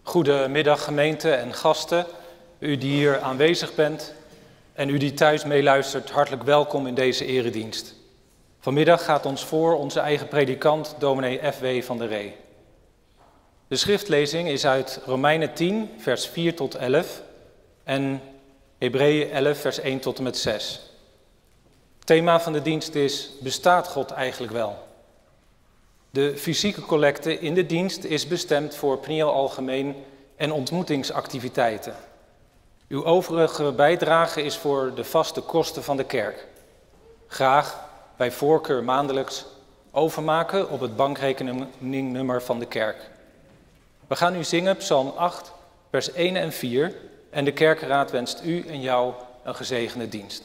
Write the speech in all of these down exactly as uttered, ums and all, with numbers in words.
Goedemiddag gemeente en gasten, u die hier aanwezig bent en u die thuis meeluistert, hartelijk welkom in deze eredienst. Vanmiddag gaat ons voor onze eigen predikant, dominee F W van der Ree. De schriftlezing is uit Romeinen tien, vers vier tot elf en Hebreeën elf, vers één tot en met zes. Het thema van de dienst is, bestaat God eigenlijk wel? De fysieke collecte in de dienst is bestemd voor Pniel Algemeen en ontmoetingsactiviteiten. Uw overige bijdrage is voor de vaste kosten van de kerk. Graag, bij voorkeur maandelijks, overmaken op het bankrekeningnummer van de kerk. We gaan nu zingen Psalm acht, vers één en vier en de kerkenraad wenst u en jou een gezegende dienst.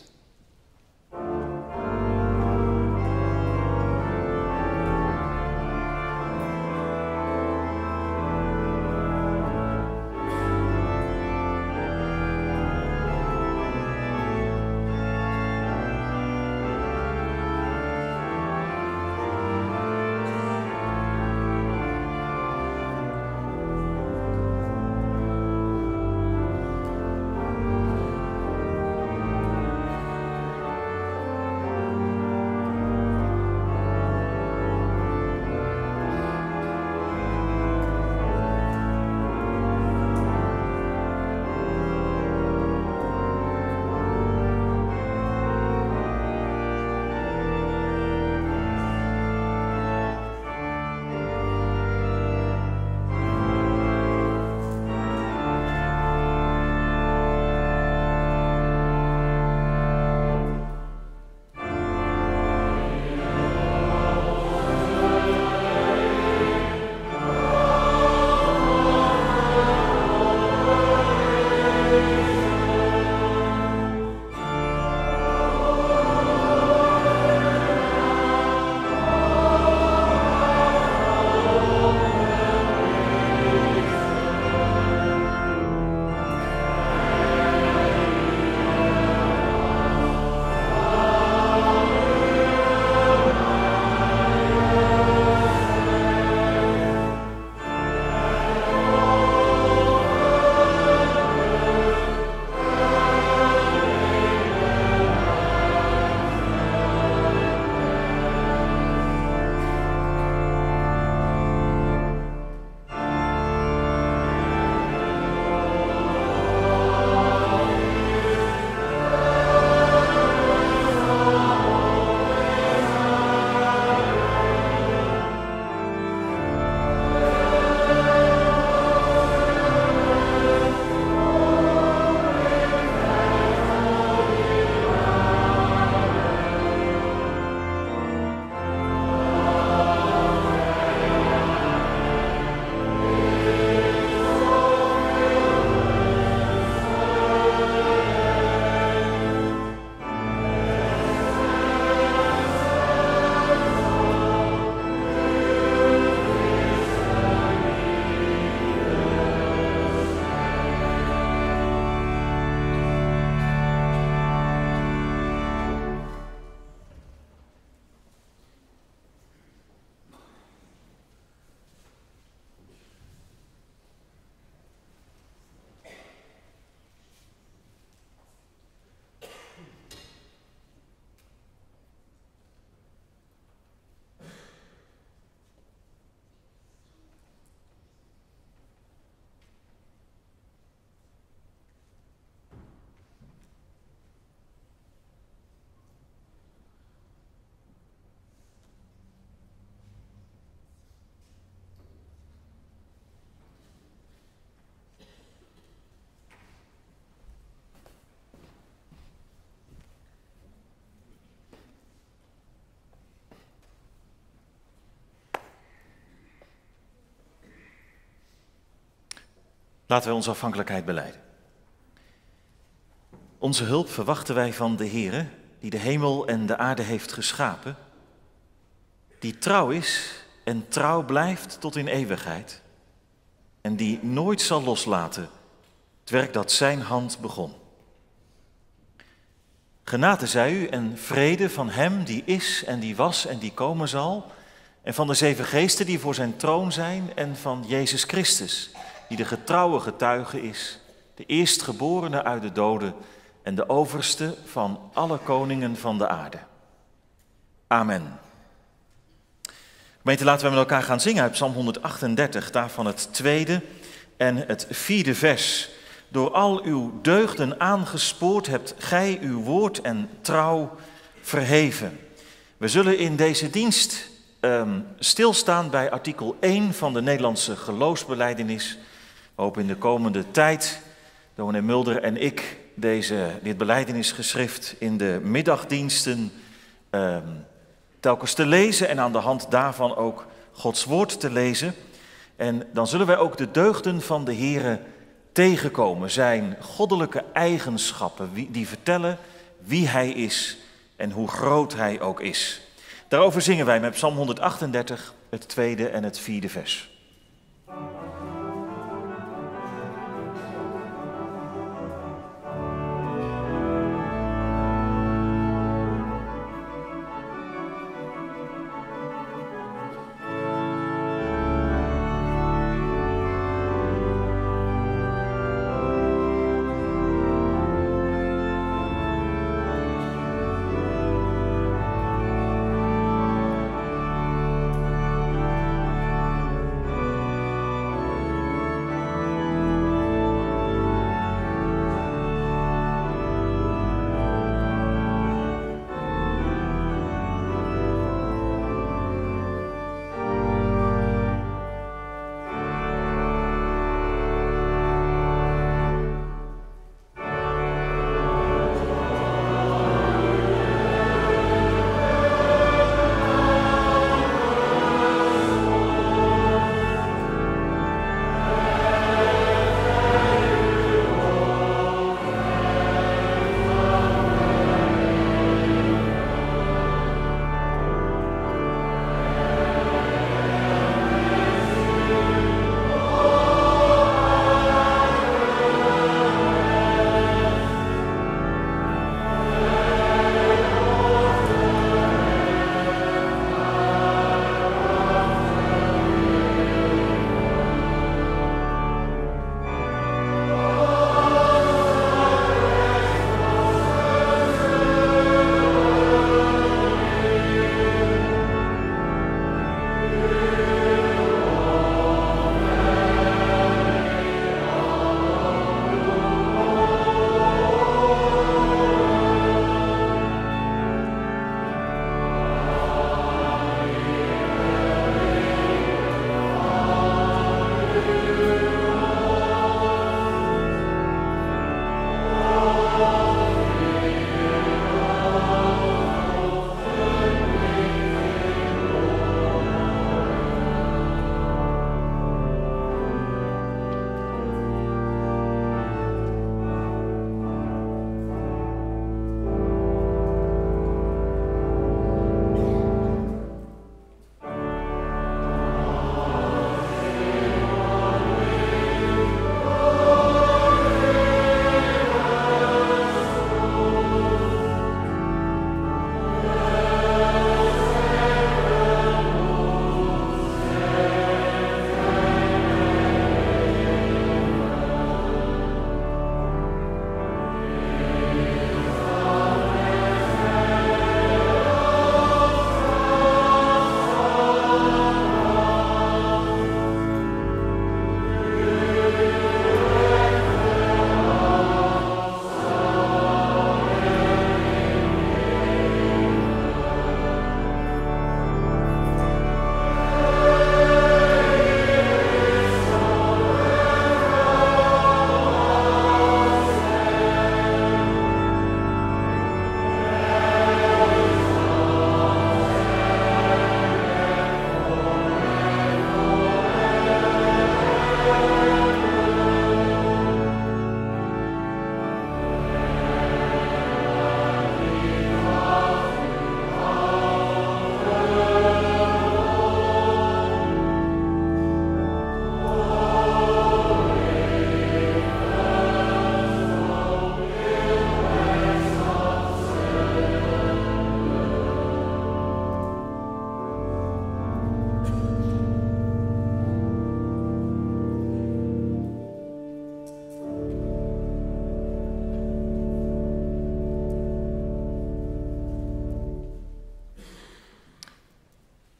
Laten wij onze afhankelijkheid belijden. Onze hulp verwachten wij van de Heere, die de hemel en de aarde heeft geschapen, die trouw is en trouw blijft tot in eeuwigheid en die nooit zal loslaten het werk dat zijn hand begon. Genade zij u en vrede van hem die is en die was en die komen zal, en van de zeven geesten die voor zijn troon zijn en van Jezus Christus, die de getrouwe getuige is, de eerstgeborene uit de doden en de overste van alle koningen van de aarde. Amen. Gemeente, laten we met elkaar gaan zingen uit Psalm honderdachtendertig, daarvan het tweede en het vierde vers. Door al uw deugden aangespoord hebt gij uw woord en trouw verheven. We zullen in deze dienst um, stilstaan bij artikel één van de Nederlandse geloofsbelijdenis. We hopen in de komende tijd, dominee Mulder en ik, deze, dit belijdenisgeschrift in de middagdiensten um, telkens te lezen en aan de hand daarvan ook Gods woord te lezen. En dan zullen wij ook de deugden van de Heere tegenkomen, zijn goddelijke eigenschappen, die vertellen wie Hij is en hoe groot Hij ook is. Daarover zingen wij met Psalm honderdachtendertig, het tweede en het vierde vers.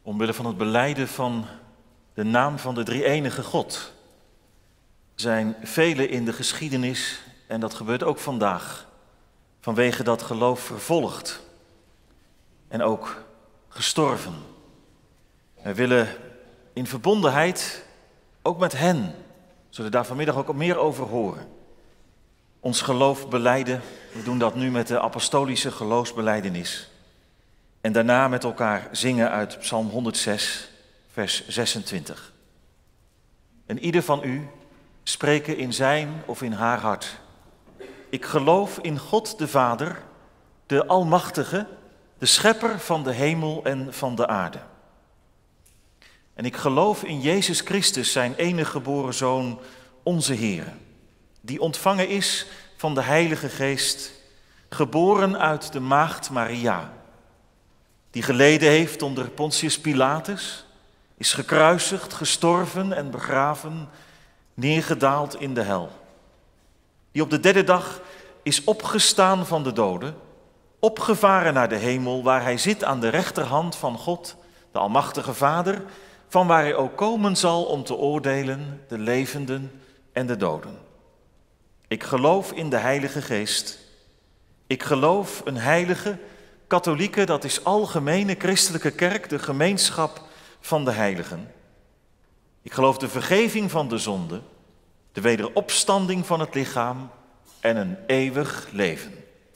omwille van het belijden van de naam van de drie-enige God, zijn velen in de geschiedenis, en dat gebeurt ook vandaag, vanwege dat geloof vervolgd en ook gestorven. Wij willen in verbondenheid, ook met hen, we zullen daar vanmiddag ook meer over horen, ons geloof belijden. We doen dat nu met de apostolische geloofsbelijdenis. En daarna met elkaar zingen uit Psalm honderdzes, vers zesentwintig. En ieder van u spreken in zijn of in haar hart: ik geloof in God de Vader, de Almachtige, de Schepper van de hemel en van de aarde. En ik geloof in Jezus Christus, zijn enige geboren Zoon, onze Heer, die ontvangen is van de Heilige Geest, geboren uit de maagd Maria, die geleden heeft onder Pontius Pilatus, is gekruisigd, gestorven en begraven, neergedaald in de hel. Die op de derde dag is opgestaan van de doden, opgevaren naar de hemel, waar hij zit aan de rechterhand van God, de Almachtige Vader, van waar hij ook komen zal om te oordelen de levenden en de doden. Ik geloof in de Heilige Geest. Ik geloof een heilige, katholieke, dat is algemene christelijke kerk, de gemeenschap van de heiligen. Ik geloof de vergeving van de zonde, de wederopstanding van het lichaam en een eeuwig leven.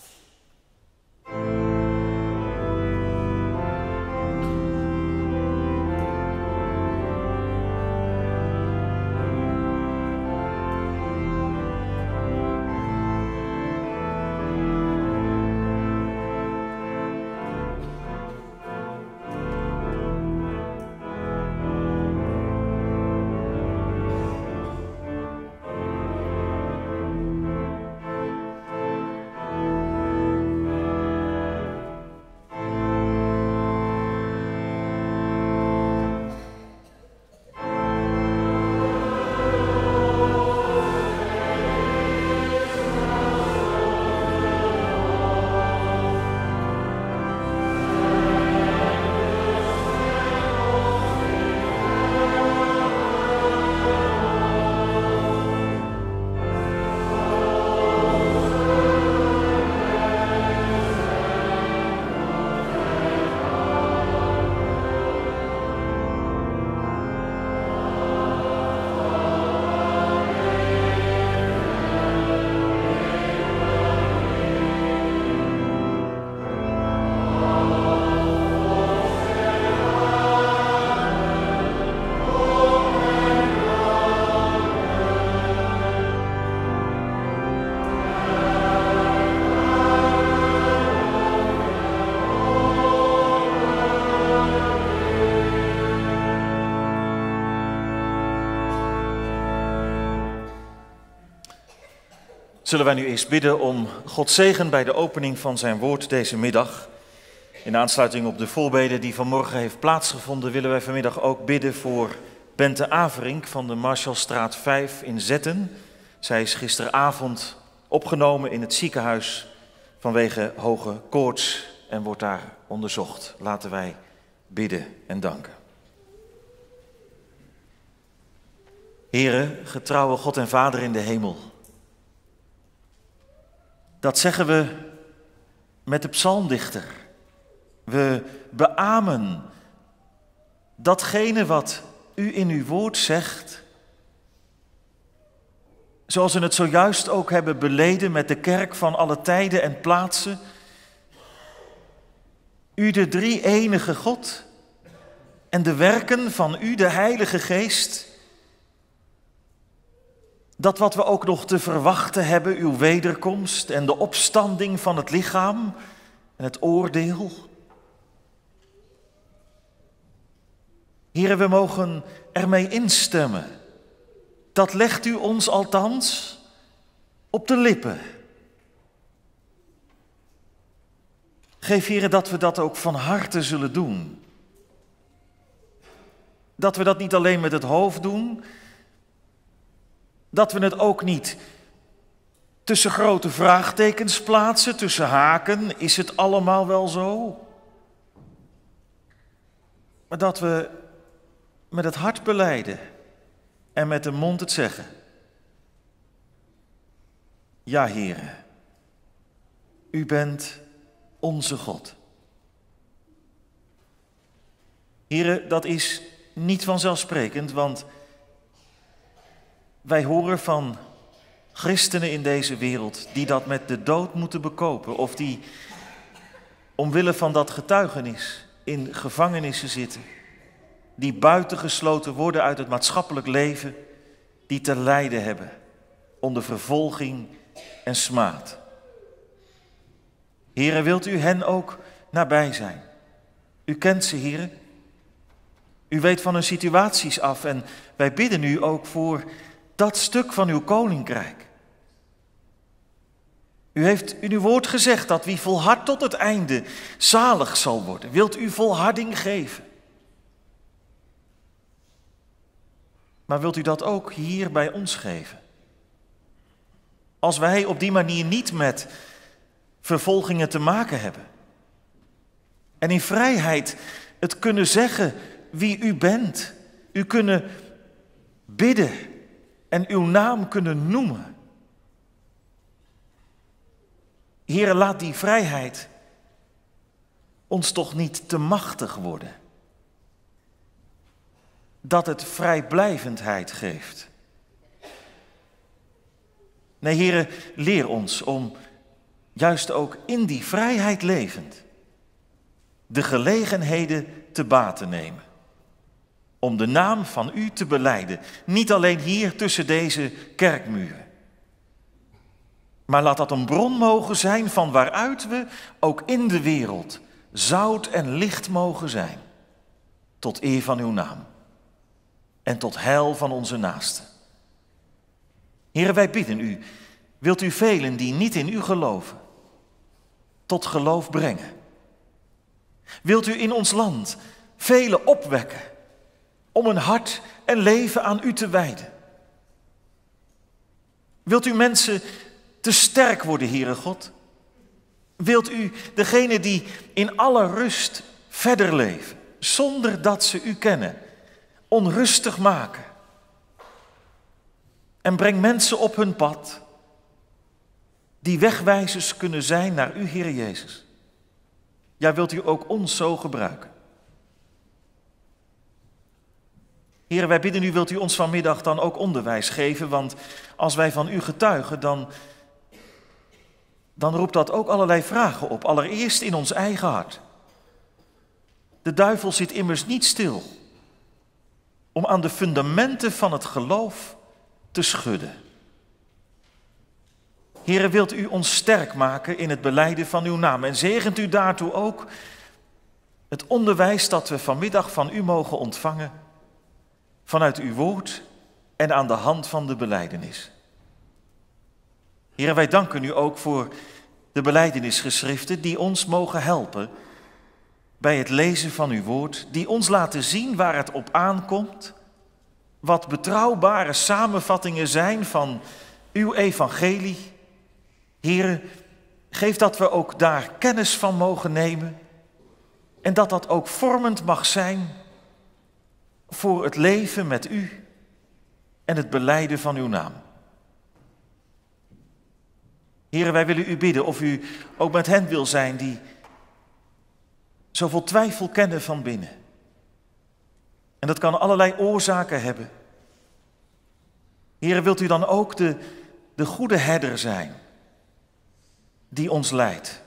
Zullen wij nu eerst bidden om Gods zegen bij de opening van zijn woord deze middag. In aansluiting op de voorbeden die vanmorgen heeft plaatsgevonden, willen wij vanmiddag ook bidden voor Bente Averink van de Marshallstraat vijf in Zetten. Zij is gisteravond opgenomen in het ziekenhuis vanwege hoge koorts en wordt daar onderzocht. Laten wij bidden en danken. Heere, getrouwe God en Vader in de hemel. Dat zeggen we met de psalmdichter. We beamen datgene wat u in uw woord zegt, zoals we het zojuist ook hebben beleden met de kerk van alle tijden en plaatsen. U de drie-enige God en de werken van u, de Heilige Geest. Dat wat we ook nog te verwachten hebben, uw wederkomst en de opstanding van het lichaam en het oordeel. Here, we mogen ermee instemmen. Dat legt u ons althans op de lippen. Geef, Here, dat we dat ook van harte zullen doen. Dat we dat niet alleen met het hoofd doen. Dat we het ook niet tussen grote vraagtekens plaatsen, tussen haken. Is het allemaal wel zo? maar dat we met het hart belijden en met de mond het zeggen. Ja, Heere, u bent onze God. Heere, dat is niet vanzelfsprekend, want wij horen van christenen in deze wereld die dat met de dood moeten bekopen of die omwille van dat getuigenis in gevangenissen zitten, die buitengesloten worden uit het maatschappelijk leven, die te lijden hebben onder vervolging en smaad. Heere, wilt u hen ook nabij zijn? U kent ze, Heere. U weet van hun situaties af en wij bidden u ook voor dat stuk van uw koninkrijk. U heeft in uw woord gezegd dat wie volhardt tot het einde zalig zal worden. Wilt u volharding geven? Maar wilt u dat ook hier bij ons geven? Als wij op die manier niet met vervolgingen te maken hebben en in vrijheid het kunnen zeggen wie u bent, u kunnen bidden en uw naam kunnen noemen. Heere, laat die vrijheid ons toch niet te machtig worden, dat het vrijblijvendheid geeft. Nee, Heere, leer ons om juist ook in die vrijheid levend de gelegenheden te baat te nemen. Om de naam van u te belijden. Niet alleen hier tussen deze kerkmuren. Maar laat dat een bron mogen zijn van waaruit we ook in de wereld zout en licht mogen zijn. Tot eer van uw naam. En tot heil van onze naasten. Heere, wij bidden u, wilt u velen die niet in u geloven, tot geloof brengen. Wilt u in ons land velen opwekken om een hart en leven aan u te wijden. Wilt u mensen te sterk worden, Heere God? Wilt u degene die in alle rust verder leven, zonder dat ze u kennen, onrustig maken? En breng mensen op hun pad die wegwijzers kunnen zijn naar u, Heere Jezus. Ja, wilt u ook ons zo gebruiken? Heere, wij bidden u, wilt u ons vanmiddag dan ook onderwijs geven, want als wij van u getuigen, dan, dan roept dat ook allerlei vragen op, allereerst in ons eigen hart. De duivel zit immers niet stil om aan de fundamenten van het geloof te schudden. Heere, wilt u ons sterk maken in het belijden van uw naam en zegent u daartoe ook het onderwijs dat we vanmiddag van u mogen ontvangen vanuit uw woord en aan de hand van de belijdenis. Heere, wij danken u ook voor de belijdenisgeschriften die ons mogen helpen bij het lezen van uw woord, die ons laten zien waar het op aankomt, wat betrouwbare samenvattingen zijn van uw evangelie. Heere, geef dat we ook daar kennis van mogen nemen en dat dat ook vormend mag zijn voor het leven met u en het belijden van uw naam. Heere, wij willen u bidden of u ook met hen wil zijn die zoveel twijfel kennen van binnen. En dat kan allerlei oorzaken hebben. Heere, wilt u dan ook de, de goede herder zijn die ons leidt.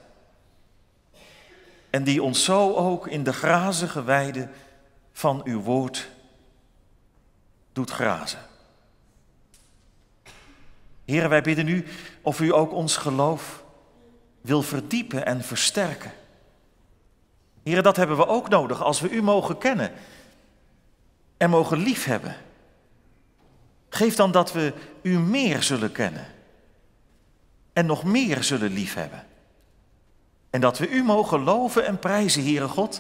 En die ons zo ook in de grazige weide van uw woord doet grazen. Heere, wij bidden u of u ook ons geloof wil verdiepen en versterken. Heere, dat hebben we ook nodig als we u mogen kennen en mogen liefhebben. Geef dan dat we u meer zullen kennen en nog meer zullen liefhebben. En dat we u mogen loven en prijzen, Heere God,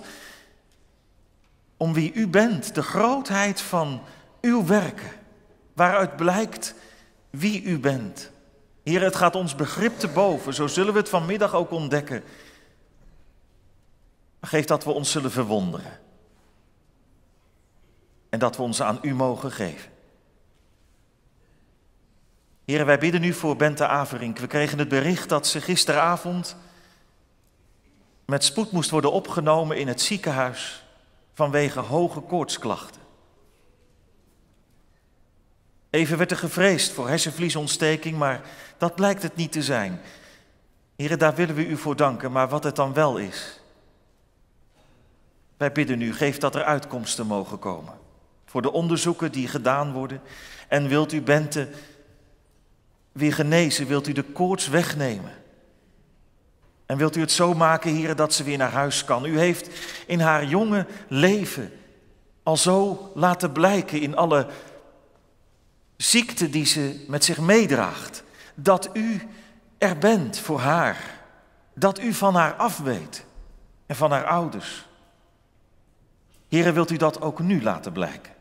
om wie u bent, de grootheid van uw werken, waaruit blijkt wie u bent. Heere, het gaat ons begrip te boven, zo zullen we het vanmiddag ook ontdekken. Geef dat we ons zullen verwonderen. en dat we ons aan u mogen geven. Heren, wij bidden u voor Bente Averink. We kregen het bericht dat ze gisteravond met spoed moest worden opgenomen in het ziekenhuis vanwege hoge koortsklachten. Even werd er gevreesd voor hersenvliesontsteking, maar dat blijkt het niet te zijn. Heren, daar willen we u voor danken, maar wat het dan wel is. Wij bidden u, geef dat er uitkomsten mogen komen voor de onderzoeken die gedaan worden. En wilt u Bente weer genezen, wilt u de koorts wegnemen. En wilt u het zo maken, heren, dat ze weer naar huis kan. U heeft in haar jonge leven al zo laten blijken in alle ziekte die ze met zich meedraagt, dat u er bent voor haar, dat u van haar afweet en van haar ouders. Heren, wilt u dat ook nu laten blijken?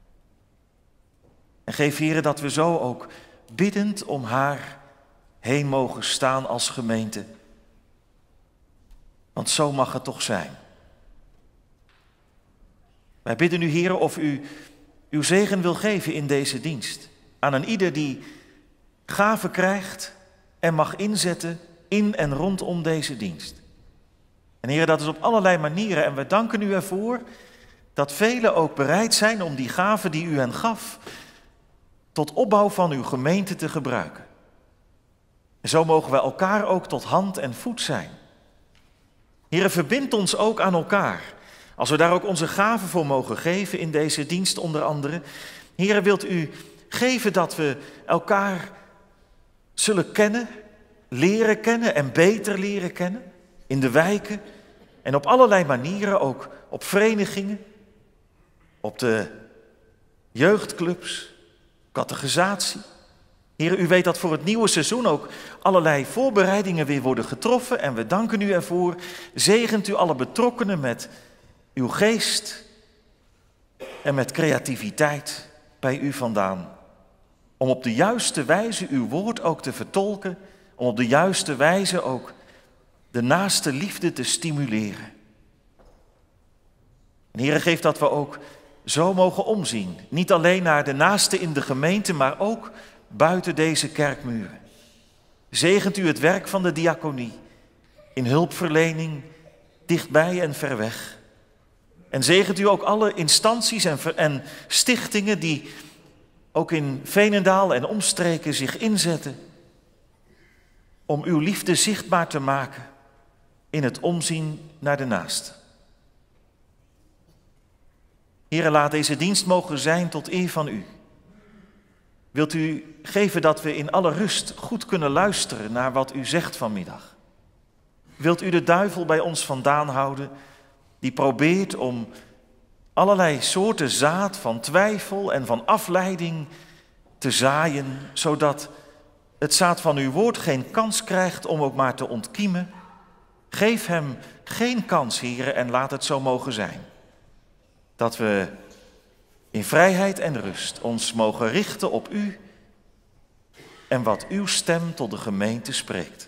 En geef, heren, dat we zo ook biddend om haar heen mogen staan als gemeente. Want zo mag het toch zijn. Wij bidden u, heren, of u uw zegen wil geven in deze dienst. Aan een ieder die gaven krijgt en mag inzetten in en rondom deze dienst. En heren, dat is op allerlei manieren. En we danken u ervoor dat velen ook bereid zijn om die gaven die u hen gaf tot opbouw van uw gemeente te gebruiken. En zo mogen we elkaar ook tot hand en voet zijn. Heren, verbind ons ook aan elkaar. Als we daar ook onze gaven voor mogen geven in deze dienst onder andere. Heren, wilt u geven dat we elkaar zullen kennen, leren kennen en beter leren kennen. In de wijken en op allerlei manieren, ook op verenigingen, op de jeugdclubs, catechisatie. Heren, u weet dat voor het nieuwe seizoen ook allerlei voorbereidingen weer worden getroffen. En we danken u ervoor. Zegent u alle betrokkenen met uw geest en met creativiteit bij u vandaan. Om op de juiste wijze uw woord ook te vertolken. Om op de juiste wijze ook de naaste liefde te stimuleren. En Heere, geef dat we ook zo mogen omzien. Niet alleen naar de naaste in de gemeente, maar ook buiten deze kerkmuren. Zegent u het werk van de diaconie in hulpverlening, dichtbij en ver weg. En zegent u ook alle instanties en, en stichtingen die ook in Veenendaal en omstreken zich inzetten om uw liefde zichtbaar te maken in het omzien naar de naaste. Heere, laat deze dienst mogen zijn tot eer van u. Wilt u geven dat we in alle rust goed kunnen luisteren naar wat u zegt vanmiddag? Wilt u de duivel bij ons vandaan houden die probeert om allerlei soorten zaad van twijfel en van afleiding te zaaien, zodat het zaad van uw woord geen kans krijgt om ook maar te ontkiemen? Geef hem geen kans, Heere, en laat het zo mogen zijn. Dat we in vrijheid en rust ons mogen richten op u en wat uw stem tot de gemeente spreekt.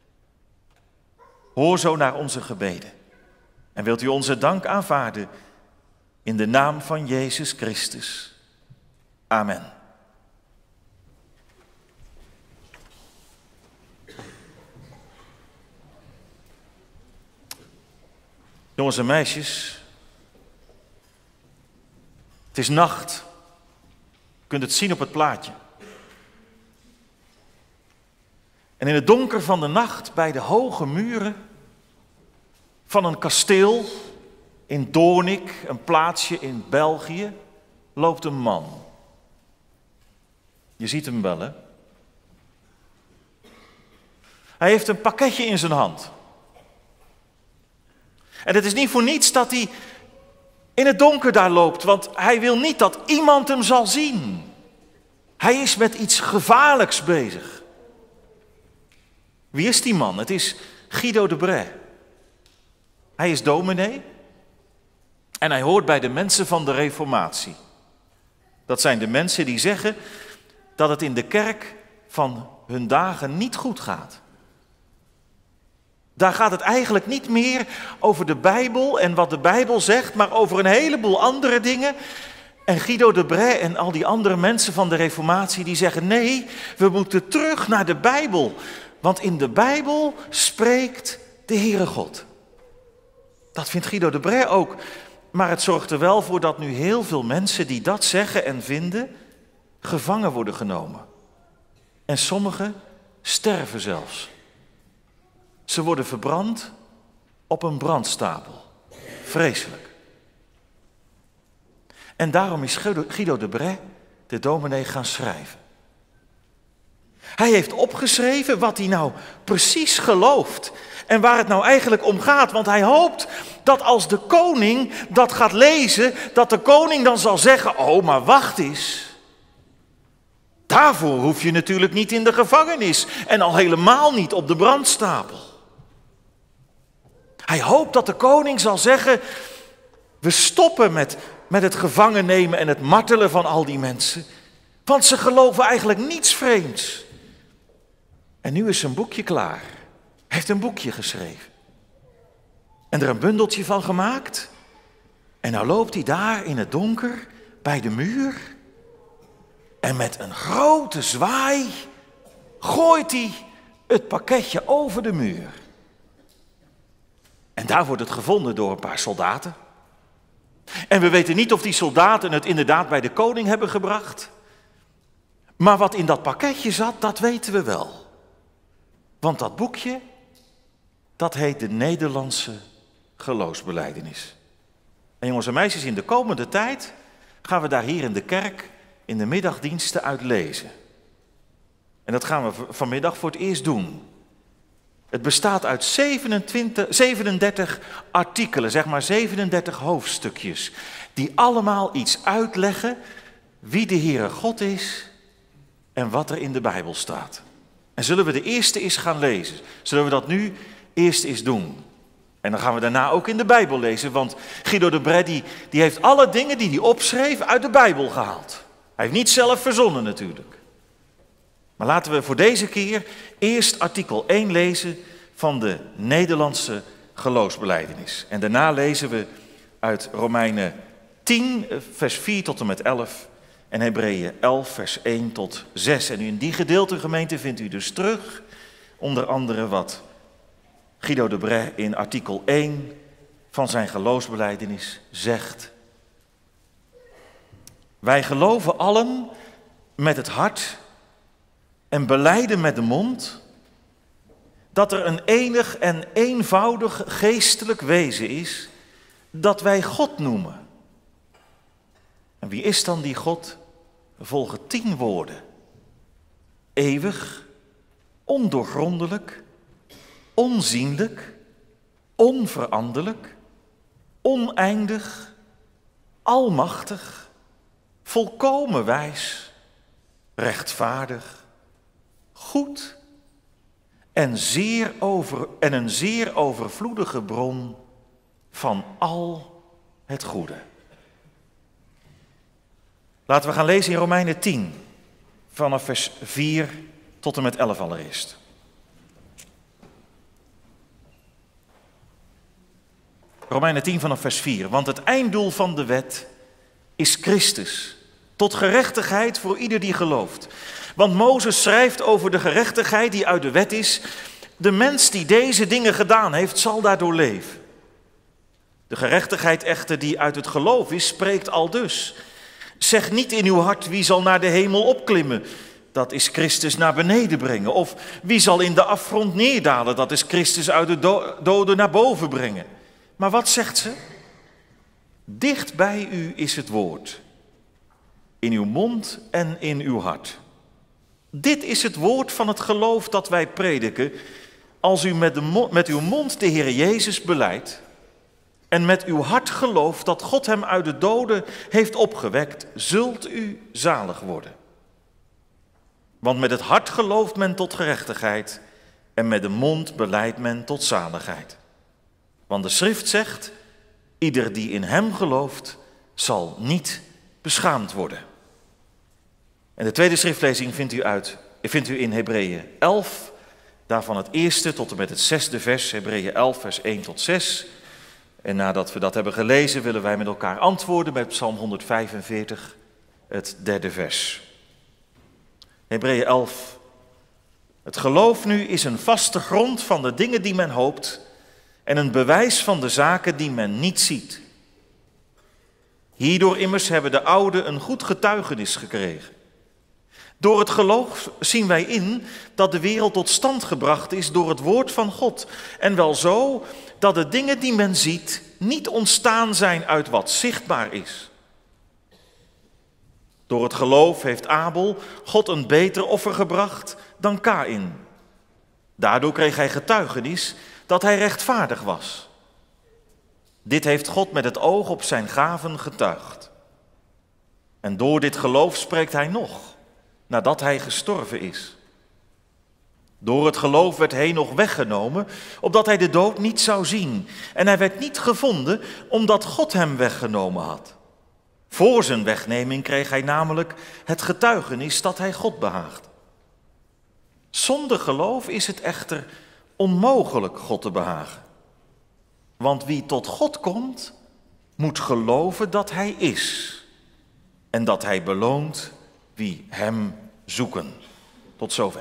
Hoor zo naar onze gebeden en wilt u onze dank aanvaarden in de naam van Jezus Christus. Amen. Jongens en meisjes, het is nacht. Je kunt het zien op het plaatje. En in het donker van de nacht, bij de hoge muren van een kasteel in Doornik, een plaatsje in België, loopt een man. Je ziet hem wel, hè? Hij heeft een pakketje in zijn hand. En het is niet voor niets dat hij in het donker daar loopt, want hij wil niet dat iemand hem zal zien. Hij is met iets gevaarlijks bezig. Wie is die man? Het is Guido de Bray. Hij is dominee en hij hoort bij de mensen van de Reformatie. Dat zijn de mensen die zeggen dat het in de kerk van hun dagen niet goed gaat. Daar gaat het eigenlijk niet meer over de Bijbel en wat de Bijbel zegt, maar over een heleboel andere dingen En Guido de Brès en al die andere mensen van de Reformatie die zeggen, nee, we moeten terug naar de Bijbel. Want in de Bijbel spreekt de Heere God. Dat vindt Guido de Brès ook. Maar het zorgt er wel voor dat nu heel veel mensen die dat zeggen en vinden, gevangen worden genomen. En sommigen sterven zelfs. Ze worden verbrand op een brandstapel. Vreselijk. En daarom is Guido de Brès, de dominee, gaan schrijven. Hij heeft opgeschreven wat hij nou precies gelooft en waar het nou eigenlijk om gaat. Want hij hoopt dat als de koning dat gaat lezen, dat de koning dan zal zeggen, oh, maar wacht eens. Daarvoor hoef je natuurlijk niet in de gevangenis en al helemaal niet op de brandstapel. Hij hoopt dat de koning zal zeggen, we stoppen met, met het gevangen nemen en het martelen van al die mensen. Want ze geloven eigenlijk niets vreemds. En nu is zijn boekje klaar. Hij heeft een boekje geschreven. En er een bundeltje van gemaakt. En nou loopt hij daar in het donker bij de muur. En met een grote zwaai gooit hij het pakketje over de muur. En daar wordt het gevonden door een paar soldaten. En we weten niet of die soldaten het inderdaad bij de koning hebben gebracht. Maar wat in dat pakketje zat, dat weten we wel. Want dat boekje, dat heet de Nederlandse geloofsbelijdenis. En jongens en meisjes, in de komende tijd gaan we daar hier in de kerk in de middagdiensten uit lezen. En dat gaan we vanmiddag voor het eerst doen. Het bestaat uit zevenentwintig, zevenendertig artikelen, zeg maar zevenendertig hoofdstukjes, die allemaal iets uitleggen wie de Heere God is en wat er in de Bijbel staat. En zullen we de eerste eens gaan lezen? Zullen we dat nu eerst eens doen? En dan gaan we daarna ook in de Bijbel lezen, want Guido de Brès die, die heeft alle dingen die hij opschreef uit de Bijbel gehaald. Hij heeft niet zelf verzonnen natuurlijk. Maar laten we voor deze keer eerst artikel één lezen van de Nederlandse geloofsbelijdenis. En daarna lezen we uit Romeinen tien, vers vier tot en met elf en Hebreeën elf, vers één tot zes. En in die gedeeltegemeente vindt u dus terug, onder andere wat Guido de Brès in artikel één van zijn geloofsbelijdenis zegt. Wij geloven allen met het hart en belijden met de mond dat er een enig en eenvoudig geestelijk wezen is dat wij God noemen. En wie is dan die God? Er volgen tien woorden. Eeuwig, ondoorgrondelijk, onzienlijk, onveranderlijk, oneindig, almachtig, volkomen wijs, rechtvaardig, goed en, zeer over, en een zeer overvloedige bron van al het goede. Laten we gaan lezen in Romeinen tien, vanaf vers vier tot en met elf allereerst. Romeinen tien vanaf vers vier. Want het einddoel van de wet is Christus, tot gerechtigheid voor ieder die gelooft. Want Mozes schrijft over de gerechtigheid die uit de wet is. De mens die deze dingen gedaan heeft, zal daardoor leven. De gerechtigheid echter die uit het geloof is, spreekt aldus. Zeg niet in uw hart wie zal naar de hemel opklimmen, dat is Christus naar beneden brengen. Of wie zal in de afgrond neerdalen, dat is Christus uit de do- doden naar boven brengen. Maar wat zegt ze? Dicht bij u is het woord, in uw mond en in uw hart. Dit is het woord van het geloof dat wij prediken. Als u met, de mo- met uw mond de Heer Jezus belijdt en met uw hart gelooft dat God hem uit de doden heeft opgewekt, zult u zalig worden. Want met het hart gelooft men tot gerechtigheid en met de mond belijdt men tot zaligheid. Want de schrift zegt, ieder die in hem gelooft zal niet beschaamd worden. En de tweede schriftlezing vindt u, uit, vindt u in Hebreeën elf, daarvan het eerste tot en met het zesde vers, Hebreeën elf vers één tot zes. En nadat we dat hebben gelezen, willen wij met elkaar antwoorden met Psalm honderdvijfenveertig, het derde vers. Hebreeën elf. Het geloof nu is een vaste grond van de dingen die men hoopt en een bewijs van de zaken die men niet ziet. Hierdoor immers hebben de ouden een goed getuigenis gekregen. Door het geloof zien wij in dat de wereld tot stand gebracht is door het woord van God. En wel zo dat de dingen die men ziet niet ontstaan zijn uit wat zichtbaar is. Door het geloof heeft Abel God een beter offer gebracht dan Kaïn. Daardoor kreeg hij getuigenis dat hij rechtvaardig was. Dit heeft God met het oog op zijn gaven getuigd. En door dit geloof spreekt hij nog, nadat hij gestorven is. Door het geloof werd Henoch weggenomen, opdat hij de dood niet zou zien. En hij werd niet gevonden, omdat God hem weggenomen had. Voor zijn wegneming kreeg hij namelijk het getuigenis dat hij God behaagde. Zonder geloof is het echter onmogelijk God te behagen. Want wie tot God komt, moet geloven dat hij is. En dat hij beloont wie hem zoeken. Tot zover.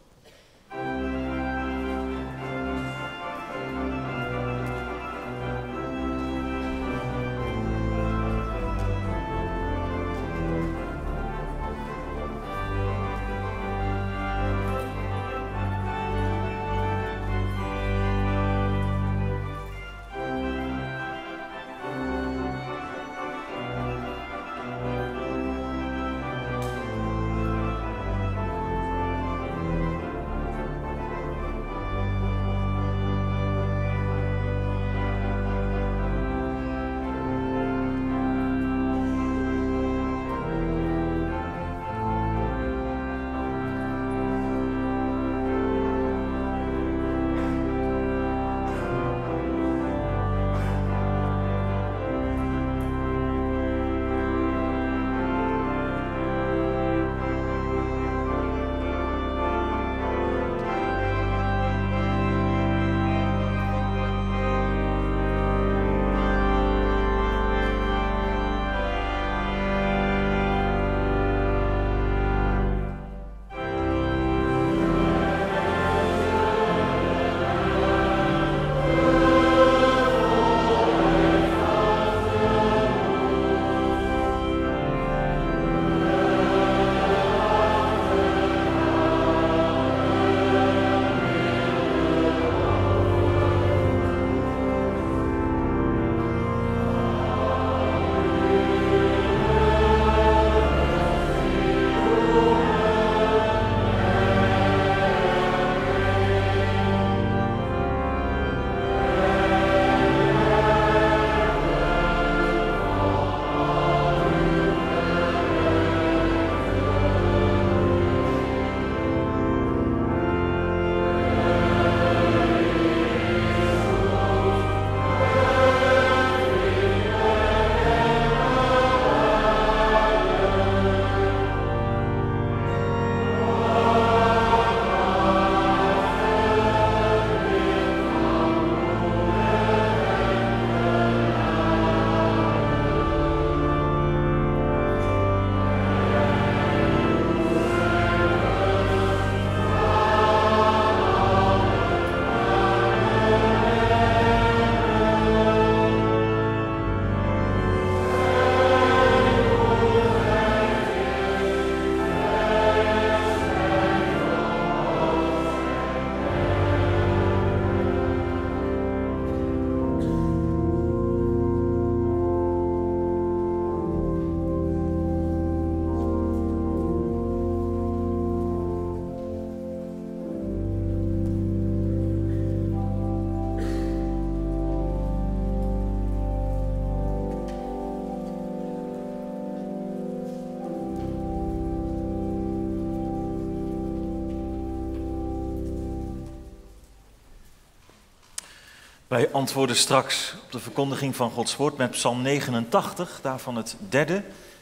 Wij antwoorden straks op de verkondiging van Gods woord met Psalm negenentachtig, daarvan het derde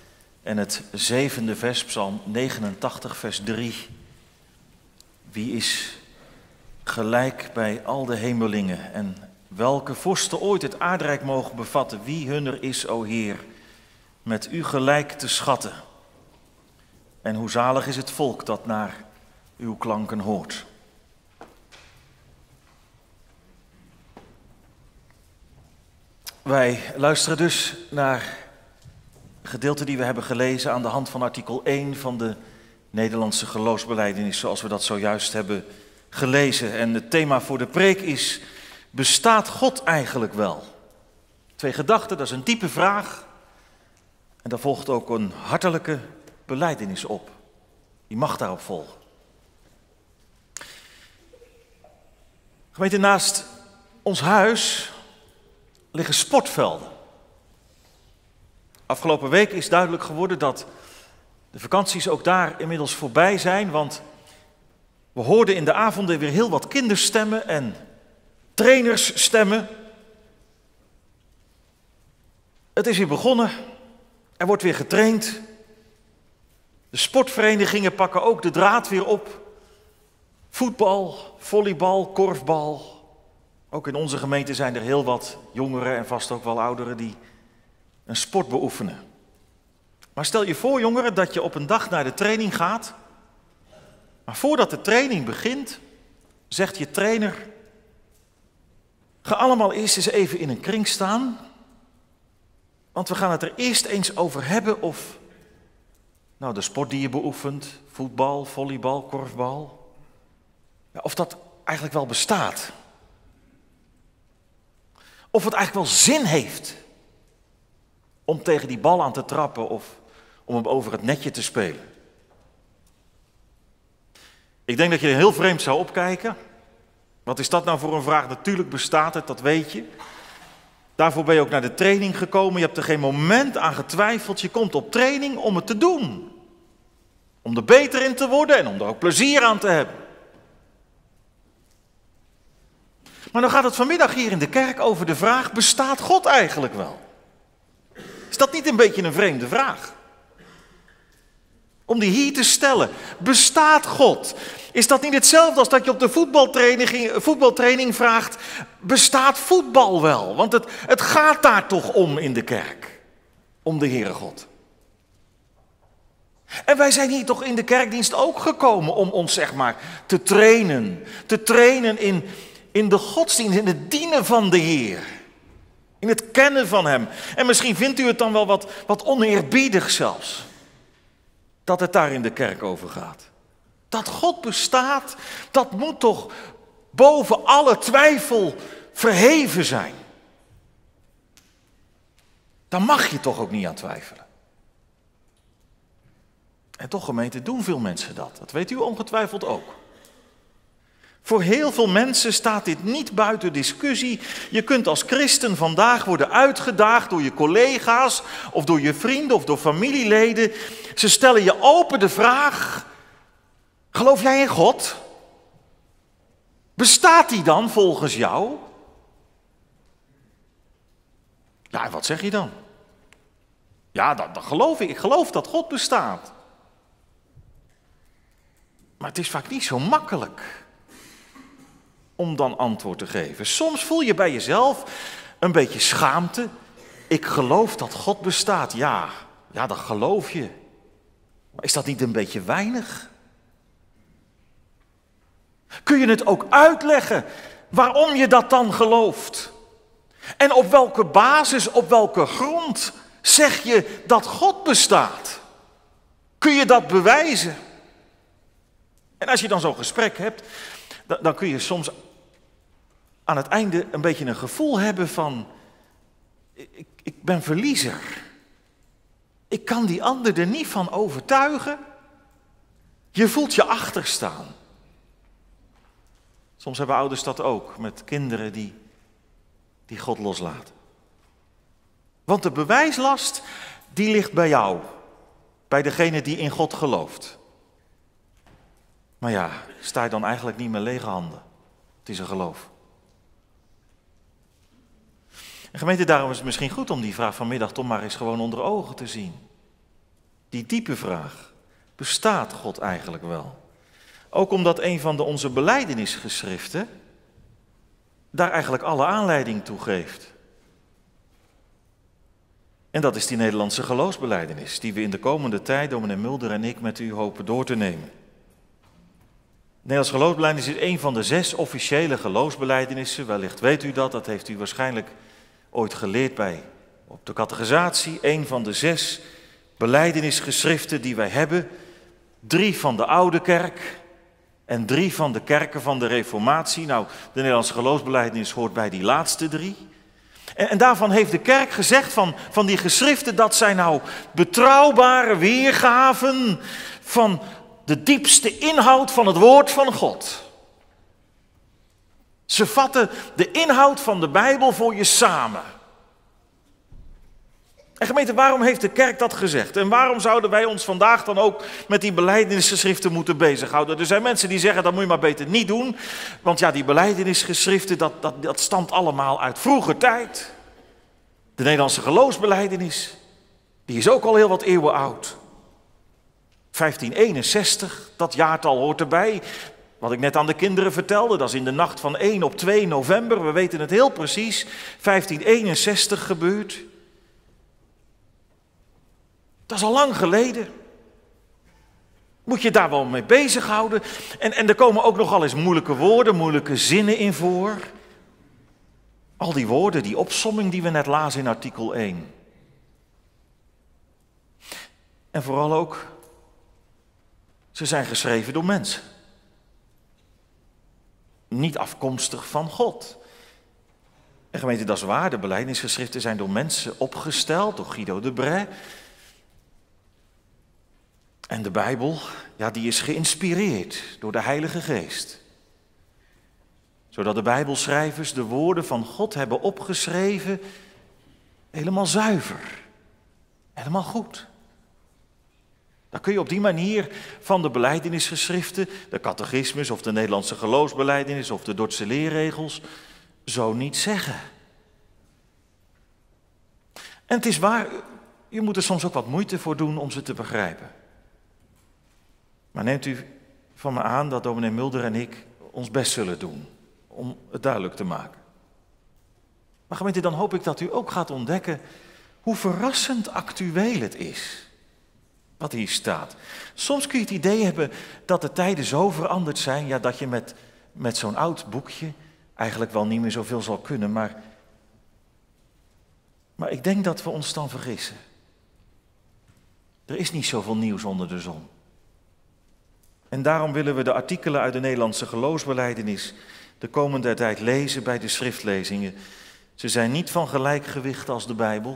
en het zevende vers, Psalm negenentachtig, vers drie. Wie is gelijk bij al de hemelingen en welke vorsten ooit het aardrijk mogen bevatten, wie hunner is, o Heer, met u gelijk te schatten. En hoe zalig is het volk dat naar uw klanken hoort. Wij luisteren dus naar gedeelte die we hebben gelezen aan de hand van artikel één van de Nederlandse geloofsbelijdenis, zoals we dat zojuist hebben gelezen. En het thema voor de preek is: bestaat God eigenlijk wel? Twee gedachten, dat is een diepe vraag. En daar volgt ook een hartelijke belijdenis op. Die mag daarop volgen. Gemeente, naast ons huis liggen sportvelden. Afgelopen week is duidelijk geworden dat de vakanties ook daar inmiddels voorbij zijn, want we hoorden in de avonden weer heel wat kinderstemmen en trainersstemmen. Het is weer begonnen, er wordt weer getraind. De sportverenigingen pakken ook de draad weer op. Voetbal, volleybal, korfbal. Ook in onze gemeente zijn er heel wat jongeren en vast ook wel ouderen die een sport beoefenen. Maar stel je voor, jongeren, dat je op een dag naar de training gaat. Maar voordat de training begint, zegt je trainer: ga allemaal eerst eens even in een kring staan. Want we gaan het er eerst eens over hebben of nou, de sport die je beoefent, voetbal, volleybal, korfbal, ja, of dat eigenlijk wel bestaat. Of het eigenlijk wel zin heeft om tegen die bal aan te trappen of om hem over het netje te spelen. Ik denk dat je er heel vreemd zou opkijken. Wat is dat nou voor een vraag? Natuurlijk bestaat het, dat weet je. Daarvoor ben je ook naar de training gekomen. Je hebt er geen moment aan getwijfeld. Je komt op training om het te doen. Om er beter in te worden en om er ook plezier aan te hebben. Maar dan gaat het vanmiddag hier in de kerk over de vraag: bestaat God eigenlijk wel? Is dat niet een beetje een vreemde vraag? Om die hier te stellen. Bestaat God? Is dat niet hetzelfde als dat je op de voetbaltraining, voetbaltraining vraagt: bestaat voetbal wel? Want het, het gaat daar toch om in de kerk. Om de Heere God. En wij zijn hier toch in de kerkdienst ook gekomen om ons, zeg maar, te trainen. Te trainen in, in de godsdienst, in het dienen van de Heer. In het kennen van Hem. En misschien vindt u het dan wel wat, wat oneerbiedig zelfs. Dat het daar in de kerk over gaat. Dat God bestaat, dat moet toch boven alle twijfel verheven zijn. Daar mag je toch ook niet aan twijfelen. En toch, gemeente, doen veel mensen dat. Dat weet u ongetwijfeld ook. Voor heel veel mensen staat dit niet buiten discussie. Je kunt als christen vandaag worden uitgedaagd door je collega's of door je vrienden of door familieleden. Ze stellen je open de vraag: geloof jij in God? Bestaat die dan volgens jou? Ja, en wat zeg je dan? Ja, dat, dat geloof ik. Ik geloof dat God bestaat. Maar het is vaak niet zo makkelijk om dan antwoord te geven. Soms voel je bij jezelf een beetje schaamte. Ik geloof dat God bestaat. Ja, ja, dat geloof je. Maar is dat niet een beetje weinig? Kun je het ook uitleggen waarom je dat dan gelooft? En op welke basis, op welke grond zeg je dat God bestaat? Kun je dat bewijzen? En als je dan zo'n gesprek hebt, dan, dan kun je soms aan het einde een beetje een gevoel hebben van: ik, ik ben verliezer. Ik kan die ander er niet van overtuigen. Je voelt je achterstaan. Soms hebben ouders dat ook met kinderen die, die God loslaten. Want de bewijslast, die ligt bij jou. Bij degene die in God gelooft. Maar ja, sta je dan eigenlijk niet met lege handen. Het is een geloof. En gemeente, daarom is het misschien goed om die vraag vanmiddag toch maar eens gewoon onder ogen te zien. Die diepe vraag. Bestaat God eigenlijk wel? Ook omdat een van de onze belijdenisgeschriften daar eigenlijk alle aanleiding toe geeft. En dat is die Nederlandse geloofsbelijdenis, die we in de komende tijd, dominee Mulder en ik, met u hopen door te nemen. De Nederlandse geloofsbelijdenis is een van de zes officiële geloofsbelijdenissen. Wellicht weet u dat, dat heeft u waarschijnlijk ooit geleerd bij op de catechisatie. Een van de zes belijdenisgeschriften die wij hebben. Drie van de oude kerk en drie van de kerken van de Reformatie. Nou, de Nederlandse geloofsbelijdenis hoort bij die laatste drie. En, en daarvan heeft de kerk gezegd van, van die geschriften, dat zijn nou betrouwbare weergaven van de diepste inhoud van het woord van God. Ze vatten de inhoud van de Bijbel voor je samen. En gemeente, waarom heeft de kerk dat gezegd? En waarom zouden wij ons vandaag dan ook met die belijdenisgeschriften moeten bezighouden? Er zijn mensen die zeggen, dat moet je maar beter niet doen. Want ja, die belijdenisgeschriften, dat, dat, dat stamt allemaal uit vroeger tijd. De Nederlandse geloofsbelijdenis, die is ook al heel wat eeuwen oud. vijftien eenenzestig, dat jaartal hoort erbij. Wat ik net aan de kinderen vertelde, dat is in de nacht van één op twee november. We weten het heel precies, vijftien eenenzestig gebeurd. Dat is al lang geleden. Moet je daar wel mee bezighouden. En, en er komen ook nogal eens moeilijke woorden, moeilijke zinnen in voor. Al die woorden, die opsomming die we net lazen in artikel één. En vooral ook, ze zijn geschreven door mensen. Niet afkomstig van God. En gemeente, dat is waar, de belijdenisgeschriften zijn door mensen opgesteld, door Guido de Brès. En de Bijbel, ja, die is geïnspireerd door de Heilige Geest. Zodat de Bijbelschrijvers de woorden van God hebben opgeschreven, helemaal zuiver, helemaal goed. Dan kun je op die manier van de belijdenisgeschriften, de catechismus of de Nederlandse geloofsbelijdenis of de Dordtse leerregels, zo niet zeggen. En het is waar, je moet er soms ook wat moeite voor doen om ze te begrijpen. Maar neemt u van me aan dat dominee Mulder en ik ons best zullen doen om het duidelijk te maken. Maar gemeente, dan hoop ik dat u ook gaat ontdekken hoe verrassend actueel het is wat hier staat. Soms kun je het idee hebben dat de tijden zo veranderd zijn, ja, dat je met, met zo'n oud boekje eigenlijk wel niet meer zoveel zal kunnen. Maar, maar ik denk dat we ons dan vergissen. Er is niet zoveel nieuws onder de zon. En daarom willen we de artikelen uit de Nederlandse geloofsbelijdenis de komende tijd lezen bij de schriftlezingen. Ze zijn niet van gelijk gewicht als de Bijbel.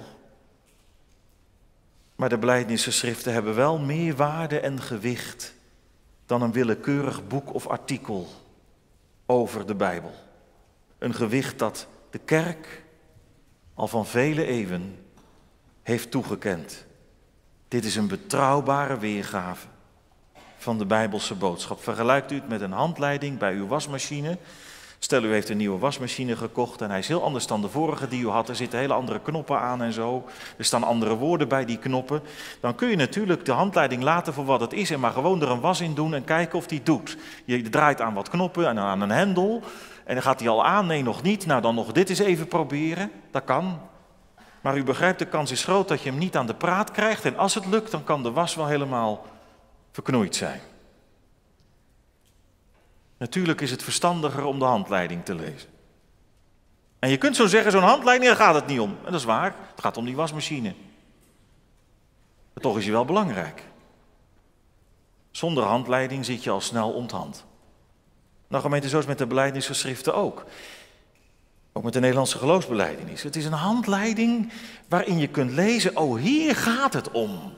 Maar de belijdenisgeschriften hebben wel meer waarde en gewicht dan een willekeurig boek of artikel over de Bijbel. Een gewicht dat de kerk al van vele eeuwen heeft toegekend. Dit is een betrouwbare weergave van de Bijbelse boodschap. Vergelijkt u het met een handleiding bij uw wasmachine. Stel, u heeft een nieuwe wasmachine gekocht en hij is heel anders dan de vorige die u had. Er zitten hele andere knoppen aan en zo. Er staan andere woorden bij die knoppen. Dan kun je natuurlijk de handleiding laten voor wat het is en maar gewoon er een was in doen en kijken of die doet. Je draait aan wat knoppen en aan een hendel en dan gaat hij al aan. Nee, nog niet. Nou, dan nog dit eens even proberen. Dat kan. Maar u begrijpt, de kans is groot dat je hem niet aan de praat krijgt. En als het lukt, dan kan de was wel helemaal verknoeid zijn. Natuurlijk is het verstandiger om de handleiding te lezen. En je kunt zo zeggen, zo'n handleiding, daar gaat het niet om. En dat is waar, het gaat om die wasmachine. Maar toch is die wel belangrijk. Zonder handleiding zit je al snel onthand. Nou gemeente, zo is met de belijdenisgeschriften ook. Ook met de Nederlandse geloofsbelijdenis. Het is een handleiding waarin je kunt lezen, oh hier gaat het om.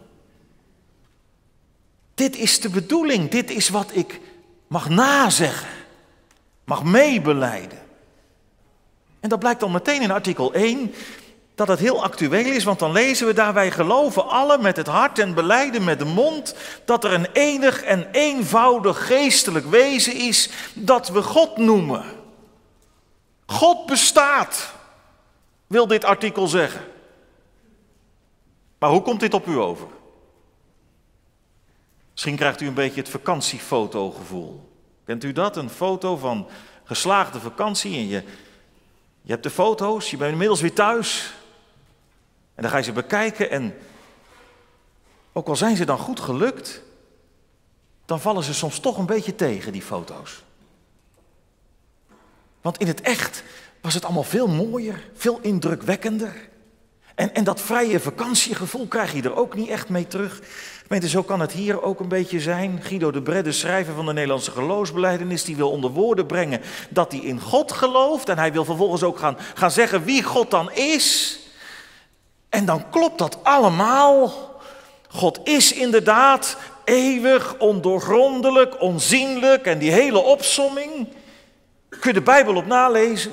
Dit is de bedoeling, dit is wat ik mag nazeggen, mag meebelijden. En dat blijkt dan meteen in artikel één, dat het heel actueel is, want dan lezen we daar, wij geloven alle met het hart en belijden met de mond, dat er een enig en eenvoudig geestelijk wezen is, dat we God noemen. God bestaat, wil dit artikel zeggen. Maar hoe komt dit op u over? Misschien krijgt u een beetje het vakantiefotogevoel. Kent u dat? Een foto van geslaagde vakantie en je Je hebt de foto's, je bent inmiddels weer thuis. En dan ga je ze bekijken en ook al zijn ze dan goed gelukt, dan vallen ze soms toch een beetje tegen, die foto's. Want in het echt was het allemaal veel mooier, veel indrukwekkender. En, en dat vrije vakantiegevoel krijg je er ook niet echt mee terug. Gemeente, zo kan het hier ook een beetje zijn. Guido de Bredde, schrijver van de Nederlandse geloofsbelijdenis, die wil onder woorden brengen dat hij in God gelooft. En hij wil vervolgens ook gaan, gaan zeggen wie God dan is. En dan klopt dat allemaal. God is inderdaad eeuwig, ondoorgrondelijk, onzienlijk. En die hele opsomming kun je de Bijbel op nalezen.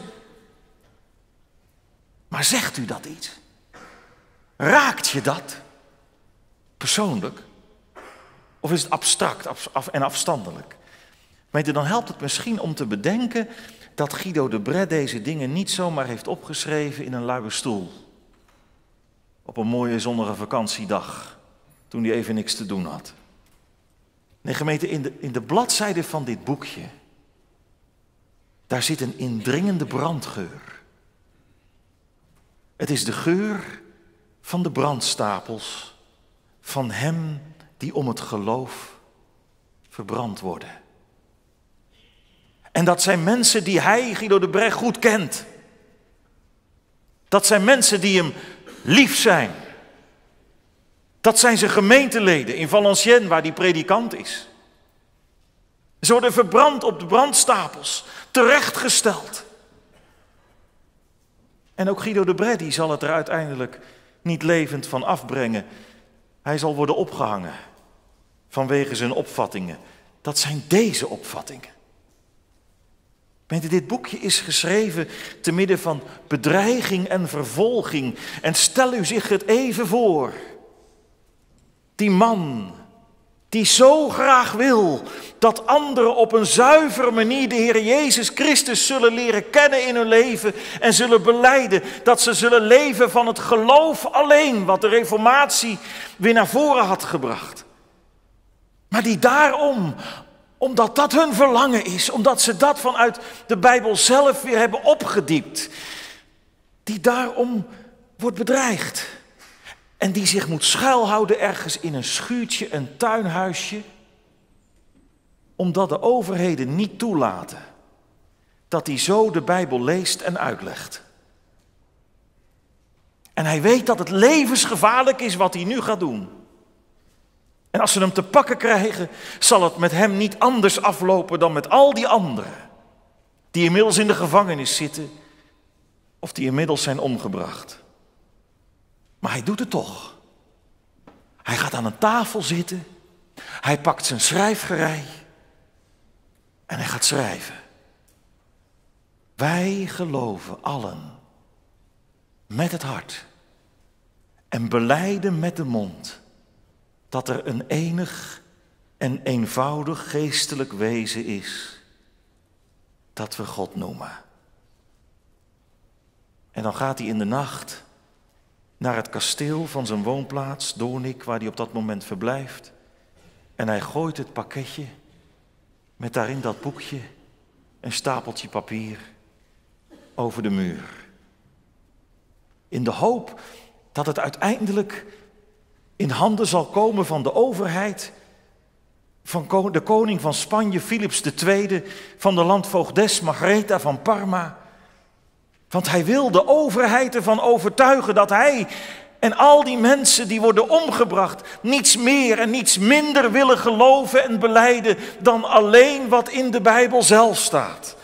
Maar zegt u dat iets? Raakt je dat persoonlijk? Of is het abstract af en afstandelijk? Weet je, dan helpt het misschien om te bedenken dat Guido de Bredde deze dingen niet zomaar heeft opgeschreven in een luie stoel. Op een mooie zonnige vakantiedag, toen hij even niks te doen had. Nee, gemeente, in de, in de bladzijde van dit boekje, daar zit een indringende brandgeur. Het is de geur van de brandstapels van hem die om het geloof verbrand worden. En dat zijn mensen die hij, Guido de Bredde, goed kent. Dat zijn mensen die hem lief zijn. Dat zijn zijn gemeenteleden in Valenciennes, waar die predikant is. Ze worden verbrand op de brandstapels, terechtgesteld. En ook Guido de Bredde zal het er uiteindelijk niet levend van afbrengen. Hij zal worden opgehangen vanwege zijn opvattingen. Dat zijn deze opvattingen. Dit boekje is geschreven te midden van bedreiging en vervolging. En stel u zich het even voor. Die man die zo graag wil dat anderen op een zuivere manier de Heer Jezus Christus zullen leren kennen in hun leven en zullen belijden dat ze zullen leven van het geloof alleen, wat de Reformatie weer naar voren had gebracht. Maar die daarom, omdat dat hun verlangen is, omdat ze dat vanuit de Bijbel zelf weer hebben opgediept, die daarom wordt bedreigd. En die zich moet schuilhouden ergens in een schuurtje, een tuinhuisje, omdat de overheden niet toelaten dat hij zo de Bijbel leest en uitlegt. En hij weet dat het levensgevaarlijk is wat hij nu gaat doen. En als ze hem te pakken krijgen, zal het met hem niet anders aflopen dan met al die anderen die inmiddels in de gevangenis zitten of die inmiddels zijn omgebracht. Maar hij doet het toch. Hij gaat aan een tafel zitten. Hij pakt zijn schrijfgerei. En hij gaat schrijven. Wij geloven allen met het hart en belijden met de mond dat er een enig en eenvoudig geestelijk wezen is dat we God noemen. En dan gaat hij in de nacht naar het kasteel van zijn woonplaats, Doornik, waar hij op dat moment verblijft. En hij gooit het pakketje met daarin dat boekje, een stapeltje papier, over de muur. In de hoop dat het uiteindelijk in handen zal komen van de overheid, van de koning van Spanje, Philips de Tweede, van de landvoogdes Margaretha van Parma. Want hij wil de overheid ervan overtuigen dat hij en al die mensen die worden omgebracht niets meer en niets minder willen geloven en belijden dan alleen wat in de Bijbel zelf staat.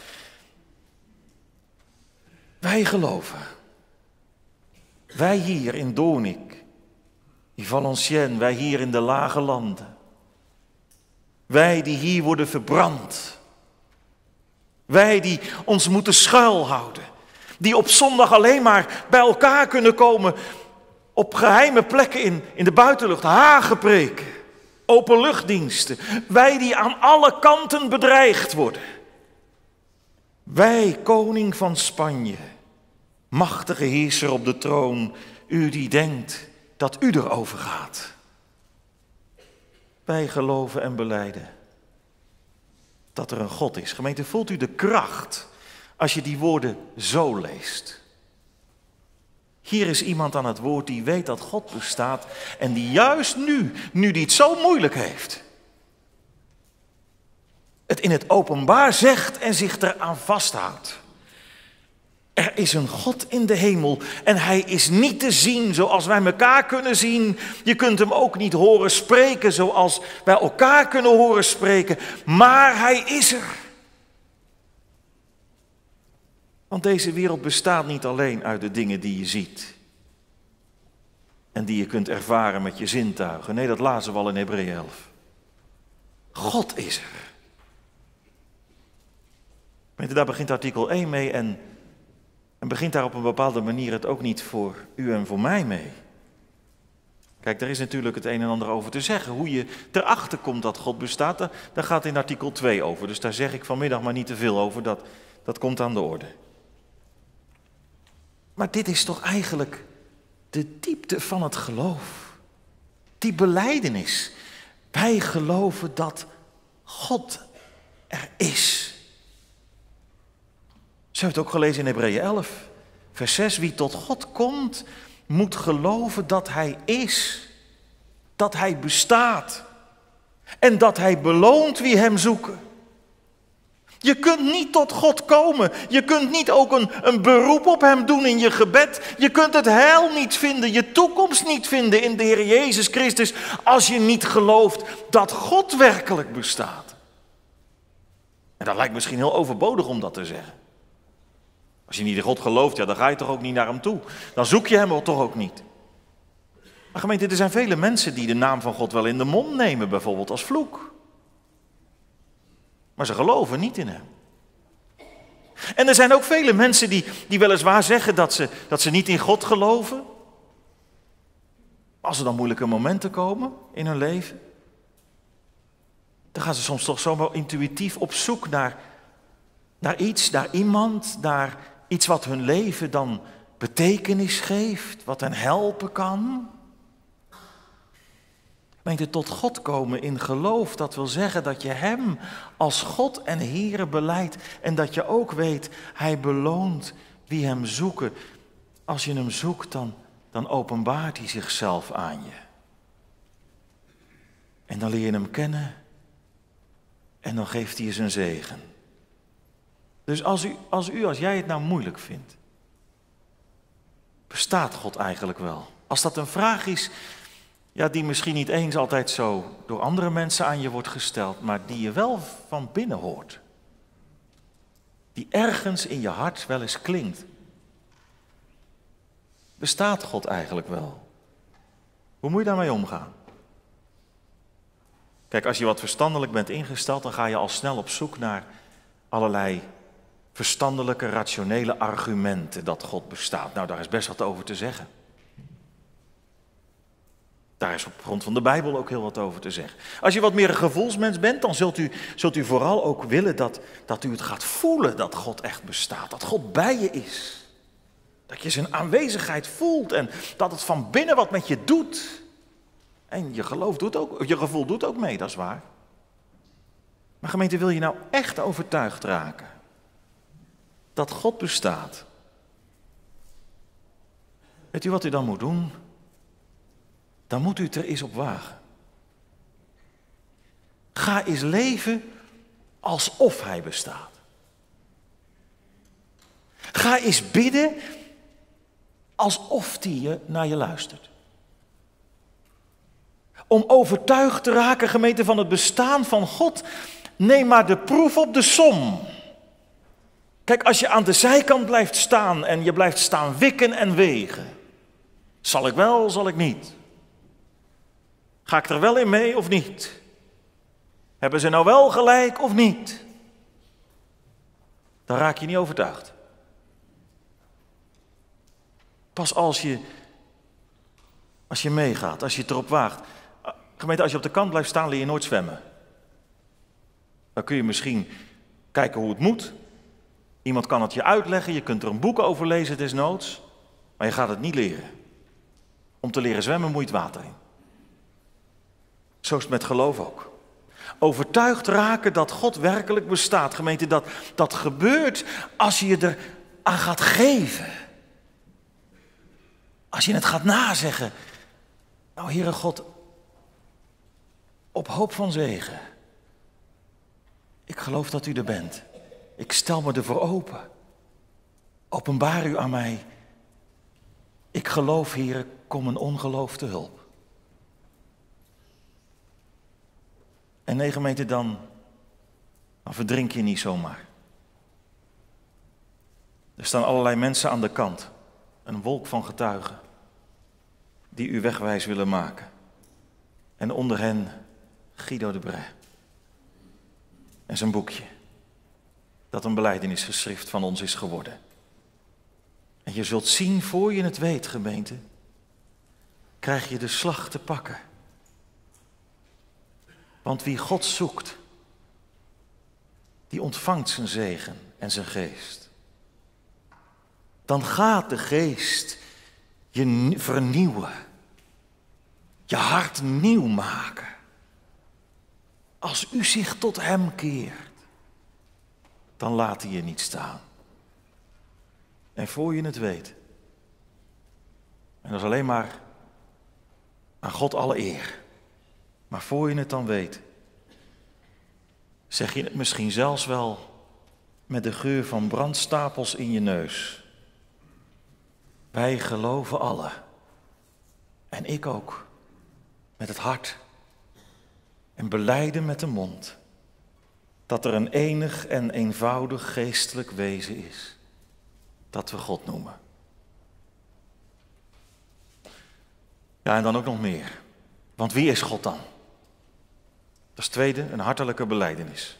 Wij geloven. Wij hier in Doornik, in Valenciennes, wij hier in de lage landen. Wij die hier worden verbrand. Wij die ons moeten schuilhouden. Die op zondag alleen maar bij elkaar kunnen komen op geheime plekken in, in de buitenlucht, hagepreken, openluchtdiensten. Wij die aan alle kanten bedreigd worden. Wij, koning van Spanje, machtige heerser op de troon, u die denkt dat u erover gaat. Wij geloven en belijden dat er een God is. Gemeente, voelt u de kracht als je die woorden zo leest. Hier is iemand aan het woord die weet dat God bestaat en die juist nu, nu die het zo moeilijk heeft, het in het openbaar zegt en zich eraan vasthoudt. Er is een God in de hemel en hij is niet te zien zoals wij elkaar kunnen zien. Je kunt hem ook niet horen spreken zoals wij elkaar kunnen horen spreken, maar hij is er. Want deze wereld bestaat niet alleen uit de dingen die je ziet en die je kunt ervaren met je zintuigen. Nee, dat lazen we al in Hebreeën elf. God is er. Daar begint artikel één mee en, en begint daar op een bepaalde manier het ook niet voor u en voor mij mee. Kijk, daar is natuurlijk het een en ander over te zeggen. Hoe je erachter komt dat God bestaat, daar, daar gaat in artikel twee over. Dus daar zeg ik vanmiddag maar niet te veel over, dat, dat komt aan de orde. Maar dit is toch eigenlijk de diepte van het geloof. Die belijdenis. Wij geloven dat God er is. Zo hebben we het ook gelezen in Hebreeën elf, vers zes. Wie tot God komt, moet geloven dat hij is. Dat hij bestaat. En dat hij beloont wie hem zoeken. Je kunt niet tot God komen. Je kunt niet ook een, een beroep op hem doen in je gebed. Je kunt het heil niet vinden, je toekomst niet vinden in de Heer Jezus Christus, als je niet gelooft dat God werkelijk bestaat. En dat lijkt misschien heel overbodig om dat te zeggen. Als je niet in God gelooft, ja, dan ga je toch ook niet naar hem toe. Dan zoek je hem toch ook niet. Maar gemeente, er zijn vele mensen die de naam van God wel in de mond nemen, bijvoorbeeld als vloek. Maar ze geloven niet in hem. En er zijn ook vele mensen die, die weliswaar zeggen dat ze, dat ze niet in God geloven. Als er dan moeilijke momenten komen in hun leven, dan gaan ze soms toch zomaar intuïtief op zoek naar, naar iets, naar iemand, naar iets wat hun leven dan betekenis geeft, wat hen helpen kan. Gemeente, tot God komen in geloof, dat wil zeggen dat je hem als God en Heere belijdt en dat je ook weet, hij beloont wie hem zoeken. Als je hem zoekt, dan, dan openbaart hij zichzelf aan je. En dan leer je hem kennen en dan geeft hij je zijn zegen. Dus als u, als u, als jij het nou moeilijk vindt, bestaat God eigenlijk wel? Als dat een vraag is, ja, die misschien niet eens altijd zo door andere mensen aan je wordt gesteld, maar die je wel van binnen hoort. Die ergens in je hart wel eens klinkt. Bestaat God eigenlijk wel? Hoe moet je daarmee omgaan? Kijk, als je wat verstandelijk bent ingesteld, dan ga je al snel op zoek naar allerlei verstandelijke, rationele argumenten dat God bestaat. Nou, daar is best wat over te zeggen. Daar is op grond van de Bijbel ook heel wat over te zeggen. Als je wat meer een gevoelsmens bent, dan zult u, zult u vooral ook willen dat, dat u het gaat voelen dat God echt bestaat. Dat God bij je is. Dat je zijn aanwezigheid voelt en dat het van binnen wat met je doet. En je geloof doet ook, je gevoel doet ook mee, dat is waar. Maar gemeente, wil je nou echt overtuigd raken dat God bestaat? Weet u wat u dan moet doen? Dan moet u het er eens op wagen. Ga eens leven alsof hij bestaat. Ga eens bidden alsof hij je naar je luistert. Om overtuigd te raken, gemeente, van het bestaan van God, neem maar de proef op de som. Kijk, als je aan de zijkant blijft staan en je blijft staan wikken en wegen. Zal ik wel, zal ik niet? Ga ik er wel in mee of niet? Hebben ze nou wel gelijk of niet? Dan raak je niet overtuigd. Pas als je, als je meegaat, als je het erop waagt. Gemeente, als je op de kant blijft staan, leer je nooit zwemmen. Dan kun je misschien kijken hoe het moet. Iemand kan het je uitleggen, je kunt er een boek over lezen desnoods. Maar je gaat het niet leren. Om te leren zwemmen moet je het water in. Zo is het met geloof ook. overtuigd raken dat God werkelijk bestaat. Gemeente, dat, dat gebeurt als je je er aan gaat geven. Als je het gaat nazeggen. Nou, Heere God, op hoop van zegen. Ik geloof dat u er bent. Ik stel me ervoor open. Openbaar u aan mij. Ik geloof, Heere, kom een ongeloof te hulp. En nee, gemeente, dan, dan verdrink je niet zomaar. Er staan allerlei mensen aan de kant. Een wolk van getuigen. Die u wegwijs willen maken. En onder hen Guido de Brij. En zijn boekje. Dat een belijdenisgeschrift van ons is geworden. En je zult zien, voor je het weet, gemeente, krijg je de slag te pakken. Want wie God zoekt, die ontvangt zijn zegen en zijn geest. Dan gaat de geest je vernieuwen. Je hart nieuw maken. Als u zich tot hem keert, dan laat hij je niet staan. En voor je het weet, en dat is alleen maar aan God alle eer, maar voor je het dan weet, zeg je het misschien zelfs wel met de geur van brandstapels in je neus. Wij geloven alle, en ik ook, met het hart en belijden met de mond, dat er een enig en eenvoudig geestelijk wezen is, dat we God noemen. Ja, en dan ook nog meer. Want wie is God dan? Dat is het tweede, een hartelijke belijdenis.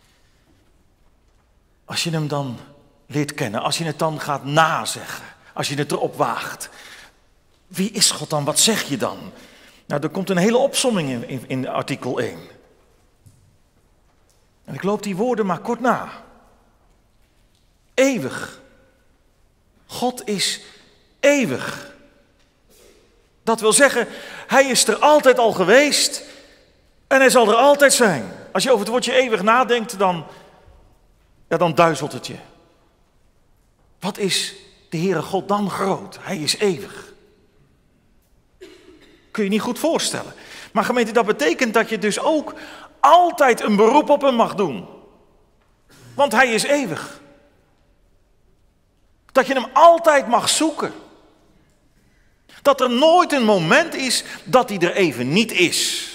Als je hem dan leert kennen, als je het dan gaat nazeggen, als je het erop waagt. Wie is God dan? Wat zeg je dan? Nou, er komt een hele opsomming in, in, in artikel één. En ik loop die woorden maar kort na. Eeuwig. God is eeuwig. Dat wil zeggen, hij is er altijd al geweest en hij zal er altijd zijn. Als je over het woordje eeuwig nadenkt, dan, ja, dan duizelt het je. Wat is de Heere God dan groot? Hij is eeuwig. Kun je niet goed voorstellen. Maar gemeente, dat betekent dat je dus ook altijd een beroep op hem mag doen. Want hij is eeuwig. Dat je hem altijd mag zoeken. Dat er nooit een moment is dat hij er even niet is.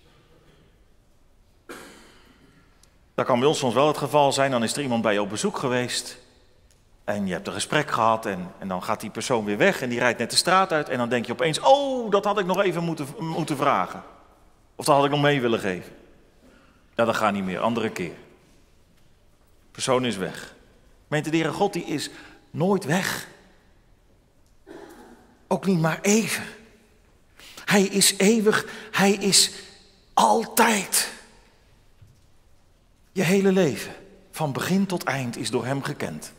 Dat kan bij ons soms wel het geval zijn. Dan is er iemand bij je op bezoek geweest. En je hebt een gesprek gehad. En, en dan gaat die persoon weer weg. En die rijdt net de straat uit. En dan denk je opeens, oh, dat had ik nog even moeten, moeten vragen. Of dat had ik nog mee willen geven. Ja, dat gaat niet meer. Andere keer. De persoon is weg. Meent de Heere God, die is nooit weg. Ook niet maar even. Hij is eeuwig. Hij is altijd. Je hele leven, van begin tot eind, is door hem gekend.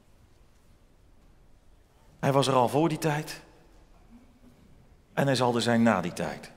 Hij was er al voor die tijd. En hij zal er zijn na die tijd.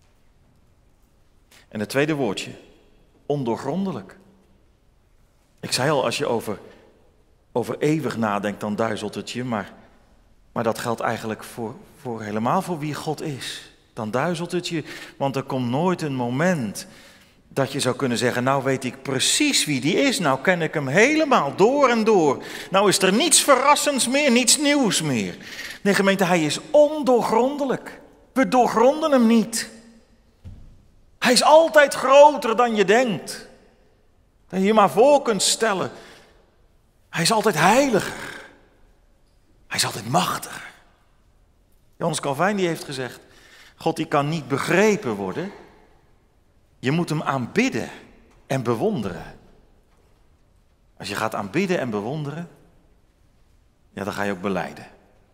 En het tweede woordje, ondoorgrondelijk. Ik zei al, als je over, over eeuwig nadenkt, dan duizelt het je. Maar, maar dat geldt eigenlijk voor, voor helemaal voor wie God is. Dan duizelt het je, want er komt nooit een moment dat je zou kunnen zeggen, nou weet ik precies wie die is. Nou ken ik hem helemaal door en door. Nou is er niets verrassends meer, niets nieuws meer. Nee, gemeente, hij is ondoorgrondelijk. We doorgronden hem niet. Hij is altijd groter dan je denkt. Dat je je maar voor kunt stellen. Hij is altijd heiliger. Hij is altijd machtiger. Johannes Calvijn die heeft gezegd, God die kan niet begrepen worden. Je moet hem aanbidden en bewonderen. Als je gaat aanbidden en bewonderen, ja, dan ga je ook belijden.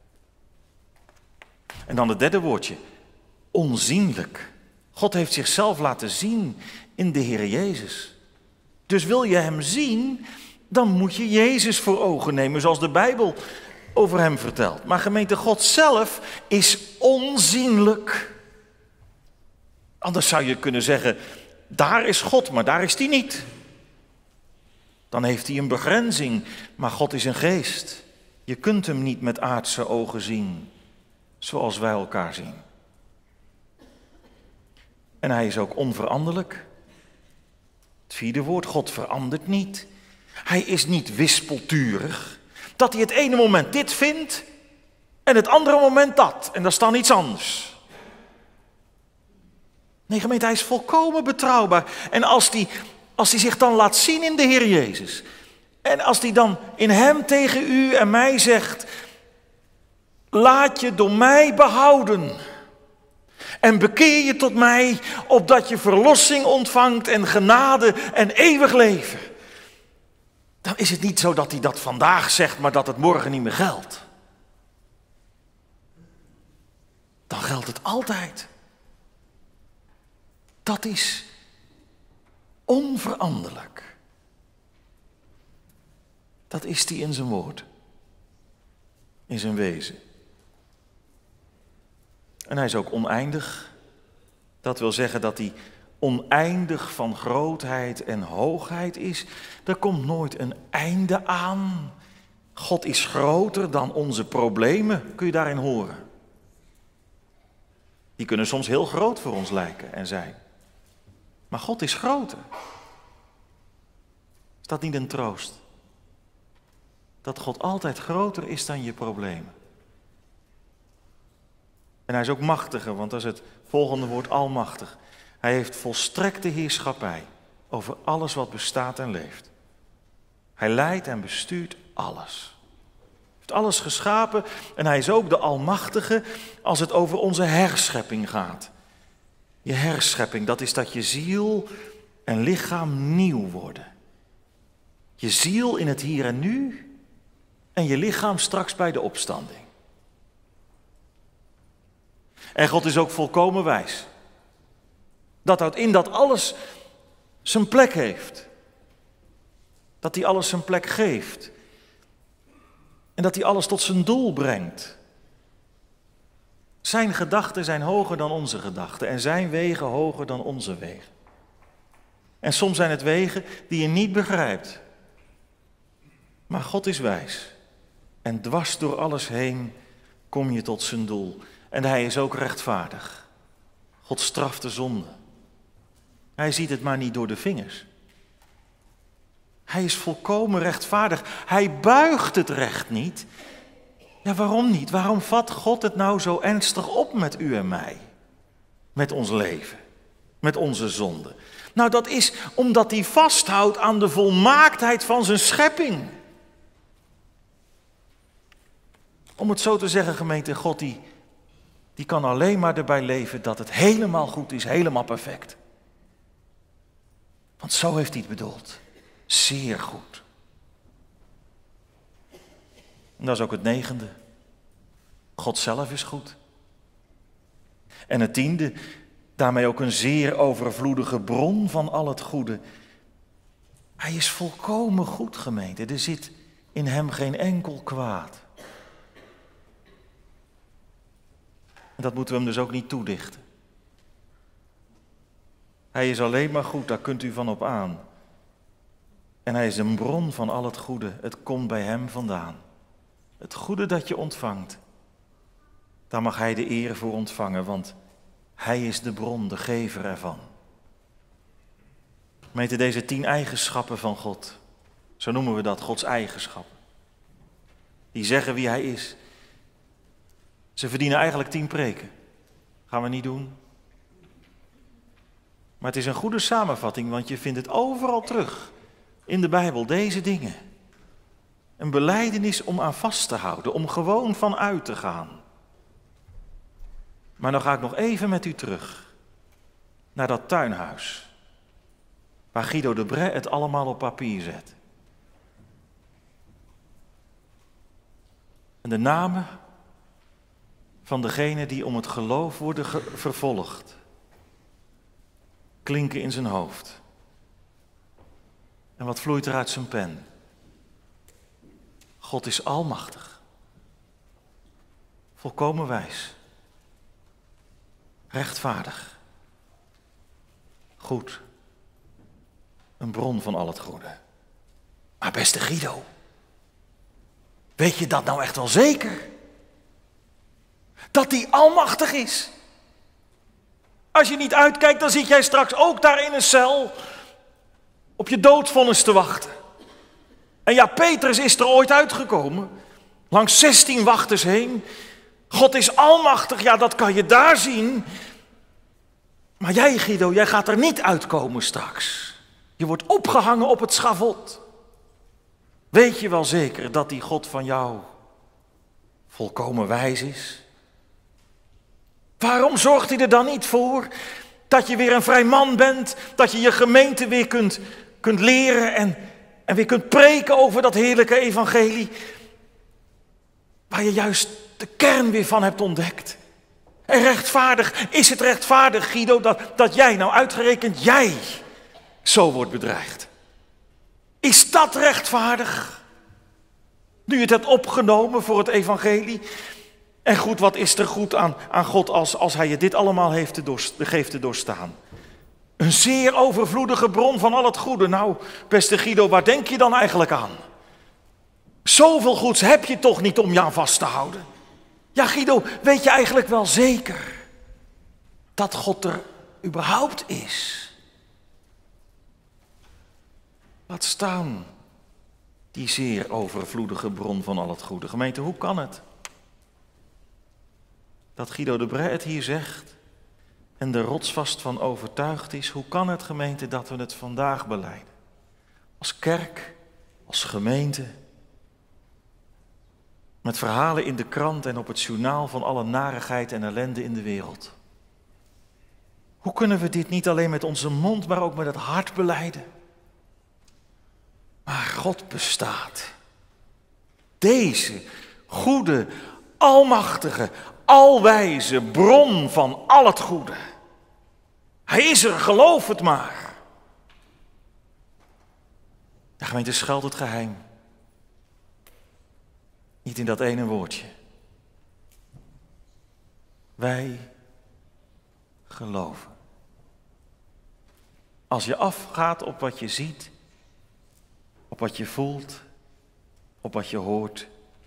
En dan het derde woordje, onzienlijk. God heeft zichzelf laten zien in de Heer Jezus. Dus wil je hem zien, dan moet je Jezus voor ogen nemen, zoals de Bijbel over hem vertelt. Maar gemeente, God zelf is onzienlijk. Anders zou je kunnen zeggen, daar is God, maar daar is hij niet. Dan heeft hij een begrenzing, maar God is een geest. Je kunt hem niet met aardse ogen zien, zoals wij elkaar zien. En hij is ook onveranderlijk. Het vierde woord, God verandert niet. Hij is niet wispelturig, dat hij het ene moment dit vindt en het andere moment dat. En dat is dan iets anders. Nee, gemeente, hij is volkomen betrouwbaar. En als hij, als hij zich dan laat zien in de Heer Jezus, en als hij dan in hem tegen u en mij zegt, laat je door mij behouden en bekeer je tot mij, opdat je verlossing ontvangt en genade en eeuwig leven. Dan is het niet zo dat hij dat vandaag zegt, maar dat het morgen niet meer geldt. Dan geldt het altijd. Dat is onveranderlijk. Dat is hij in zijn woord. In zijn wezen. En hij is ook oneindig. Dat wil zeggen dat hij oneindig van grootheid en hoogheid is. Er komt nooit een einde aan. God is groter dan onze problemen, kun je daarin horen. Die kunnen soms heel groot voor ons lijken en zijn. Maar God is groter. Is dat niet een troost? Dat God altijd groter is dan je problemen. En hij is ook machtiger, want dat is het volgende woord, almachtig. Hij heeft volstrekte heerschappij over alles wat bestaat en leeft. Hij leidt en bestuurt alles. Hij heeft alles geschapen en hij is ook de almachtige als het over onze herschepping gaat. Je herschepping, dat is dat je ziel en lichaam nieuw worden. Je ziel in het hier en nu en je lichaam straks bij de opstanding. En God is ook volkomen wijs. Dat houdt in dat alles zijn plek heeft. Dat hij alles zijn plek geeft. En dat hij alles tot zijn doel brengt. Zijn gedachten zijn hoger dan onze gedachten en zijn wegen hoger dan onze wegen. En soms zijn het wegen die je niet begrijpt. Maar God is wijs. En dwars door alles heen kom je tot zijn doel. En hij is ook rechtvaardig. God straft de zonde. Hij ziet het maar niet door de vingers. Hij is volkomen rechtvaardig. Hij buigt het recht niet. Ja, waarom niet? Waarom vat God het nou zo ernstig op met u en mij? Met ons leven. Met onze zonde. Nou, dat is omdat hij vasthoudt aan de volmaaktheid van zijn schepping. Om het zo te zeggen, gemeente, God die, die kan alleen maar erbij leven dat het helemaal goed is, helemaal perfect. Want zo heeft hij het bedoeld. Zeer goed. En dat is ook het negende. God zelf is goed. En het tiende, daarmee ook een zeer overvloedige bron van al het goede. Hij is volkomen goed, gemeente. Er zit in hem geen enkel kwaad. En dat moeten we hem dus ook niet toedichten. Hij is alleen maar goed, daar kunt u van op aan. En hij is een bron van al het goede. Het komt bij hem vandaan. Het goede dat je ontvangt, daar mag hij de eer voor ontvangen, want hij is de bron, de gever ervan. Meten deze tien eigenschappen van God, zo noemen we dat, Gods eigenschappen. Die zeggen wie hij is. Ze verdienen eigenlijk tien preken. Gaan we niet doen. Maar het is een goede samenvatting, want je vindt het overal terug in de Bijbel, deze dingen. Een belijdenis om aan vast te houden, om gewoon van uit te gaan. Maar dan ga ik nog even met u terug naar dat tuinhuis, waar Guido de Brès het allemaal op papier zet. En de namen van degenen die om het geloof worden ge- vervolgd, klinken in zijn hoofd. En wat vloeit er uit zijn pen? God is almachtig, volkomen wijs, rechtvaardig, goed, een bron van al het goede. Maar beste Guido, weet je dat nou echt wel zeker? Dat die almachtig is. Als je niet uitkijkt, dan zit jij straks ook daar in een cel op je doodvonnis te wachten. En ja, Petrus is er ooit uitgekomen, langs zestien wachters heen. God is almachtig, ja, dat kan je daar zien. Maar jij, Guido, jij gaat er niet uitkomen straks. Je wordt opgehangen op het schavot. Weet je wel zeker dat die God van jou volkomen wijs is? Waarom zorgt hij er dan niet voor dat je weer een vrij man bent, dat je je gemeente weer kunt, kunt leren en, en weer kunt preken over dat heerlijke evangelie, waar je juist de kern weer van hebt ontdekt? En rechtvaardig, is het rechtvaardig, Guido, dat, dat jij nou uitgerekend, jij, zo wordt bedreigd? Is dat rechtvaardig? Nu je het hebt opgenomen voor het evangelie. En goed, wat is er goed aan, aan God als, als hij je dit allemaal heeft te door, geeft te doorstaan? Een zeer overvloedige bron van al het goede. Nou, beste Guido, waar denk je dan eigenlijk aan? Zoveel goeds heb je toch niet om je aan vast te houden? Ja, Guido, weet je eigenlijk wel zeker dat God er überhaupt is? Laat staan die zeer overvloedige bron van al het goede. Gemeente, hoe kan het dat Guido de Brij het hier zegt en er rotsvast van overtuigd is? Hoe kan het, gemeente, dat we het vandaag belijden? Als kerk, als gemeente, met verhalen in de krant en op het journaal van alle narigheid en ellende in de wereld. Hoe kunnen we dit niet alleen met onze mond, maar ook met het hart belijden? Maar God bestaat. Deze goede, almachtige, alwijze bron van al het goede. Hij is er, geloof het maar. De gemeente schuilt het geheim. Niet in dat ene woordje. Wij geloven. Als je afgaat op wat je ziet, op wat je voelt, op wat je hoort,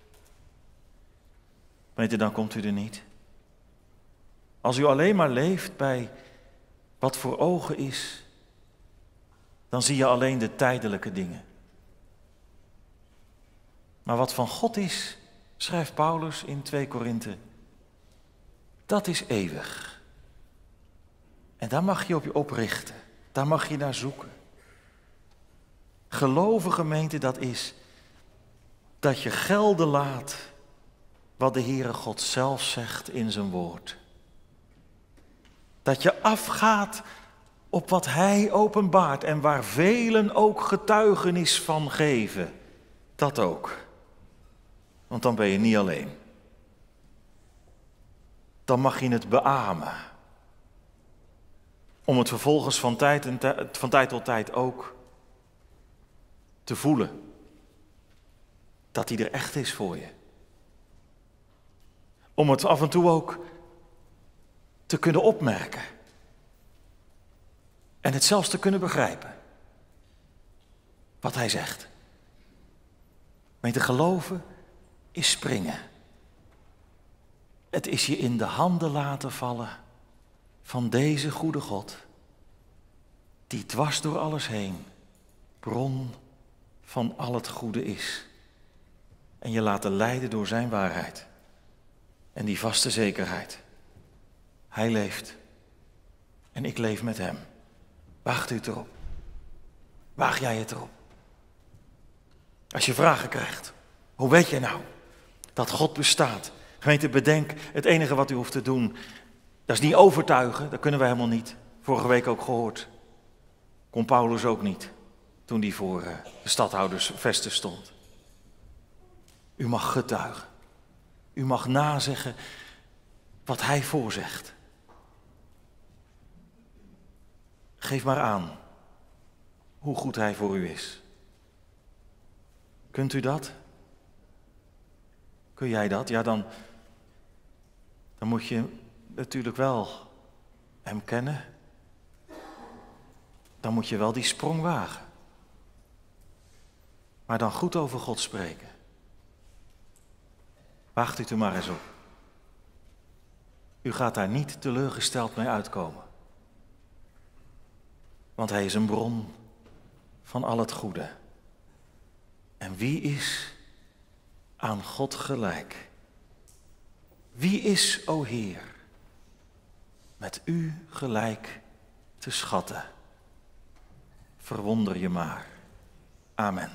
weet je, dan komt u er niet. Als u alleen maar leeft bij wat voor ogen is, dan zie je alleen de tijdelijke dingen. Maar wat van God is, schrijft Paulus in twee Korinthe, dat is eeuwig. En daar mag je op je oprichten, daar mag je naar zoeken. Geloven, gemeente, dat is dat je gelden laat wat de Heere God zelf zegt in zijn woord. Dat je afgaat op wat Hij openbaart en waar velen ook getuigenis van geven. Dat ook. Want dan ben je niet alleen. Dan mag je het beamen. Om het vervolgens van tijd, en t- van tijd tot tijd ook te voelen. Dat hij er echt is voor je. Om het af en toe ook te kunnen opmerken. En het zelfs te kunnen begrijpen. Wat hij zegt. Met te geloven is springen. Het is je in de handen laten vallen van deze goede God. Die dwars door alles heen bron van al het goede is. En je laten leiden door zijn waarheid. En die vaste zekerheid. Hij leeft. En ik leef met hem. Waagt u het erop? Waag jij het erop? Als je vragen krijgt, hoe weet jij nou dat God bestaat? Gemeente, bedenk, het enige wat u hoeft te doen, dat is niet overtuigen, dat kunnen wij helemaal niet. Vorige week ook gehoord. Kon Paulus ook niet, toen hij voor de stadhoudersvesten stond. U mag getuigen. U mag nazeggen wat hij voorzegt. Geef maar aan hoe goed hij voor u is. Kunt u dat? Kun jij dat? Ja, dan, dan moet je natuurlijk wel hem kennen. dan moet je wel die sprong wagen. Maar dan goed over God spreken. Waagt u het er maar eens op. U gaat daar niet teleurgesteld mee uitkomen. Want hij is een bron van al het goede. En wie is aan God gelijk? Wie is, o Heer, met u gelijk te schatten? Verwonder je maar. Amen.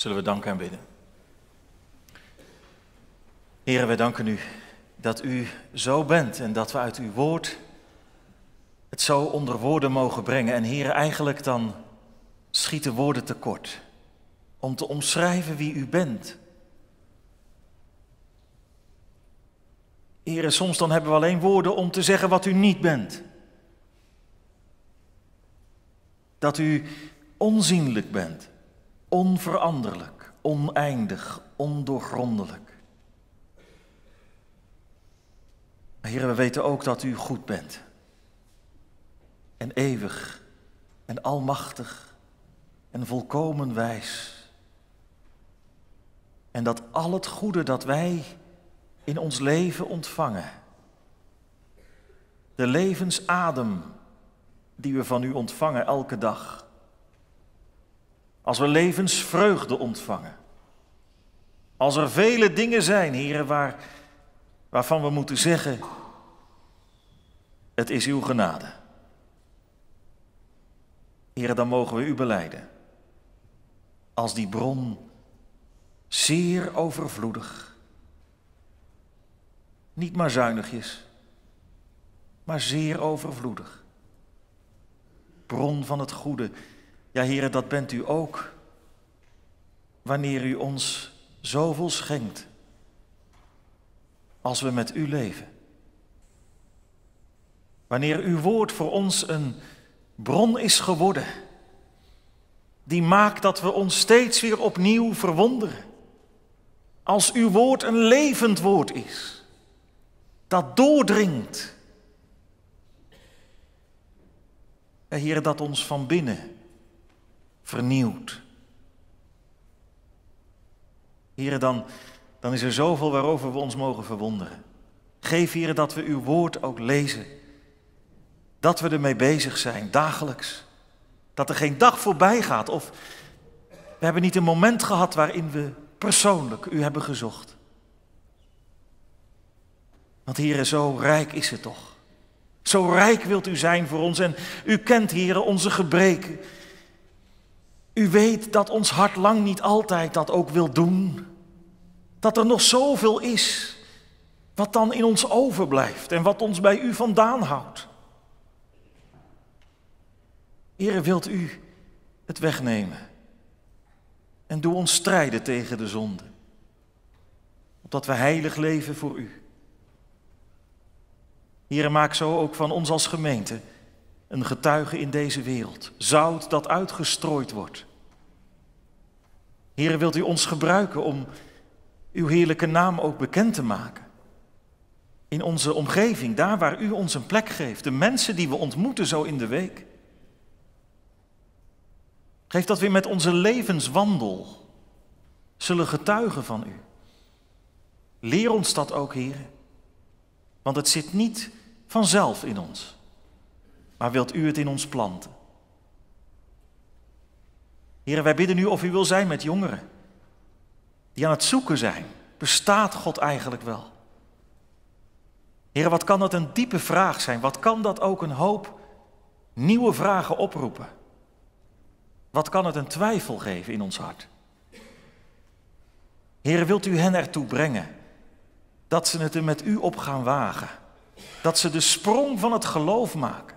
Zullen we danken en bidden. Heere, wij danken u dat u zo bent en dat we uit uw woord het zo onder woorden mogen brengen. En Heere, eigenlijk dan schieten woorden tekort om te omschrijven wie u bent. Heere, soms dan hebben we alleen woorden om te zeggen wat u niet bent. Dat u onzienlijk bent, onveranderlijk, oneindig, ondoorgrondelijk. Maar Heere, we weten ook dat u goed bent. En eeuwig, en almachtig, en volkomen wijs. En dat al het goede dat wij in ons leven ontvangen, de levensadem die we van u ontvangen elke dag, als we levensvreugde ontvangen, als er vele dingen zijn, Heere, waar, waarvan we moeten zeggen, het is uw genade. Heere, dan mogen we u belijden als die bron zeer overvloedig, niet maar zuinigjes, maar zeer overvloedig. Bron van het goede. Ja, Heere, dat bent u ook, wanneer u ons zoveel schenkt, als we met u leven. Wanneer uw woord voor ons een bron is geworden, die maakt dat we ons steeds weer opnieuw verwonderen. Als uw woord een levend woord is, dat doordringt. Ja, Heere, dat ons van binnen vernieuwt. Heere, dan, dan is er zoveel waarover we ons mogen verwonderen. Geef, Heere, dat we uw woord ook lezen. Dat we ermee bezig zijn, dagelijks. Dat er geen dag voorbij gaat of we hebben niet een moment gehad waarin we persoonlijk u hebben gezocht. Want Heere, zo rijk is het toch. Zo rijk wilt u zijn voor ons en u kent, Heere, onze gebreken. U weet dat ons hart lang niet altijd dat ook wil doen. Dat er nog zoveel is wat dan in ons overblijft en wat ons bij u vandaan houdt. Heere, wilt u het wegnemen en doe ons strijden tegen de zonde, opdat we heilig leven voor u. Heere, maak zo ook van ons als gemeente een getuige in deze wereld, zout dat uitgestrooid wordt. Heere, wilt u ons gebruiken om uw heerlijke naam ook bekend te maken? In onze omgeving, daar waar u ons een plek geeft, de mensen die we ontmoeten zo in de week. Geef dat we met onze levenswandel zullen getuigen van u. Leer ons dat ook, Heere. Want het zit niet vanzelf in ons, maar wilt u het in ons planten. Heere, wij bidden u of u wil zijn met jongeren die aan het zoeken zijn. Bestaat God eigenlijk wel? Heere, wat kan dat een diepe vraag zijn? Wat kan dat ook een hoop nieuwe vragen oproepen? Wat kan het een twijfel geven in ons hart? Heere, wilt u hen ertoe brengen dat ze het er met u op gaan wagen? Dat ze de sprong van het geloof maken?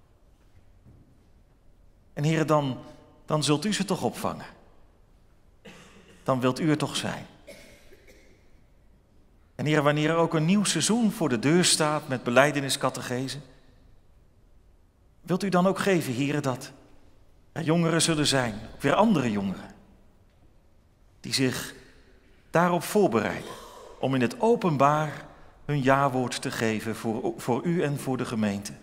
En Heere, dan, dan zult u ze toch opvangen. Dan wilt u er toch zijn. En Heere, wanneer er ook een nieuw seizoen voor de deur staat met belijdeniscategese, wilt u dan ook geven, Heere, dat er jongeren zullen zijn, ook weer andere jongeren, die zich daarop voorbereiden om in het openbaar hun jawoord te geven voor, voor u en voor de gemeente.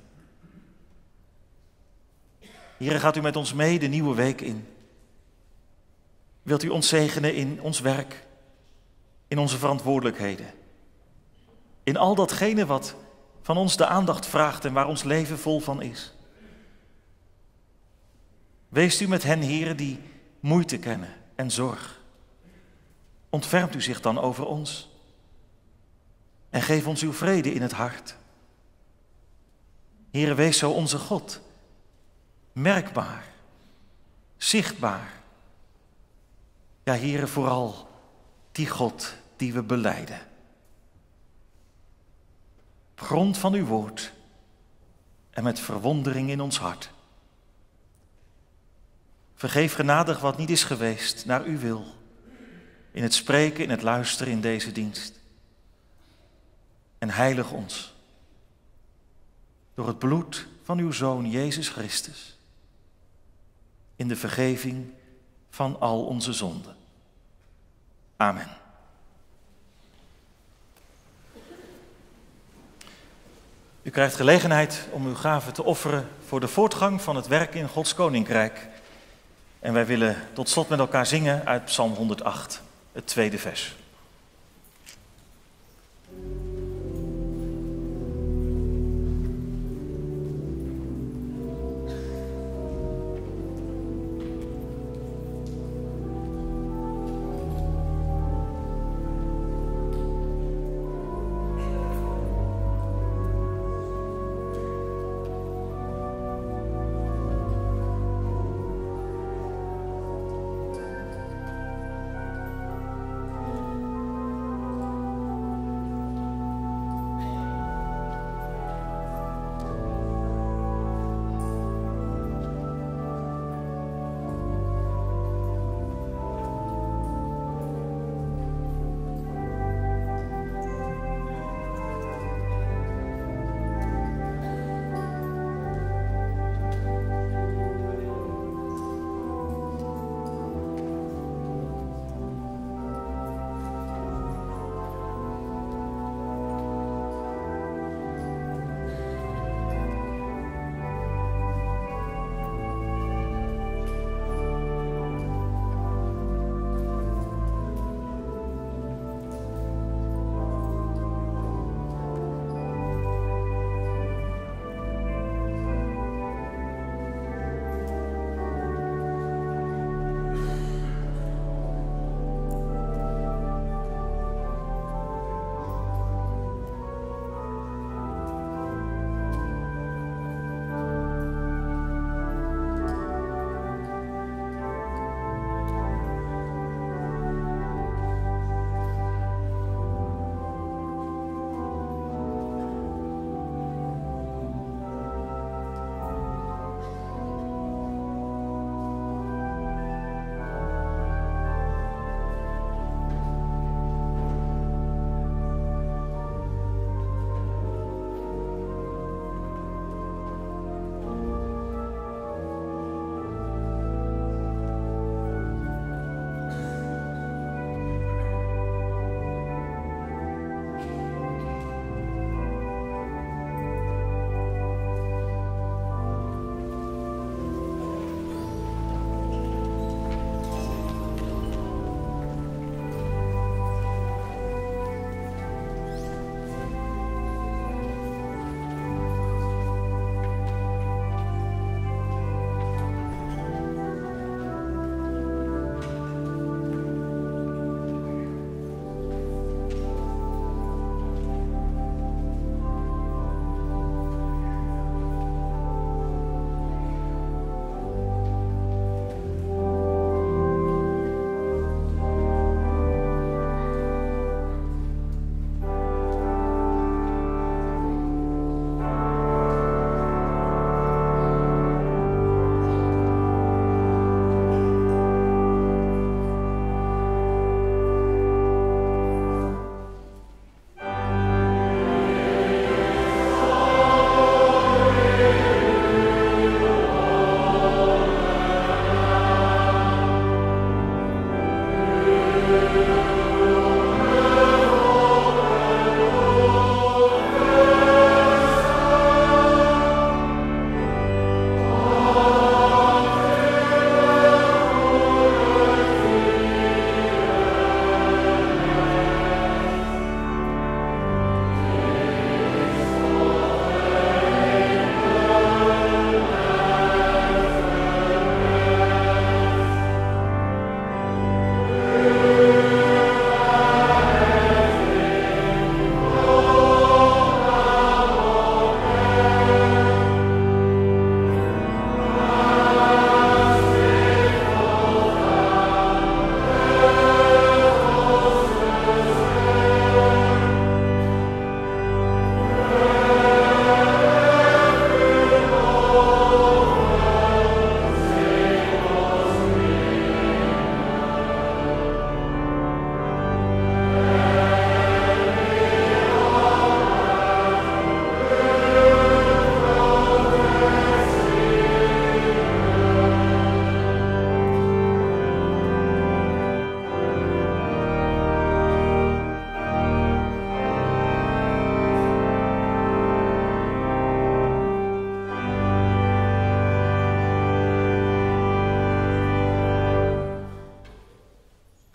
Heere, gaat u met ons mee de nieuwe week in. Wilt u ons zegenen in ons werk, in onze verantwoordelijkheden, in al datgene wat van ons de aandacht vraagt en waar ons leven vol van is. Weest u met hen, Heere, die moeite kennen en zorg. Ontfermt u zich dan over ons en geef ons uw vrede in het hart. Heere, wees zo onze God, merkbaar, zichtbaar. Ja, Heere, vooral die God die we belijden. Op grond van uw woord en met verwondering in ons hart. Vergeef genadig wat niet is geweest naar uw wil. In het spreken, in het luisteren in deze dienst. En heilig ons. Door het bloed van uw Zoon Jezus Christus. In de vergeving van al onze zonden. Amen. U krijgt gelegenheid om uw gave te offeren voor de voortgang van het werk in Gods Koninkrijk. En wij willen tot slot met elkaar zingen uit Psalm honderdacht, het tweede vers.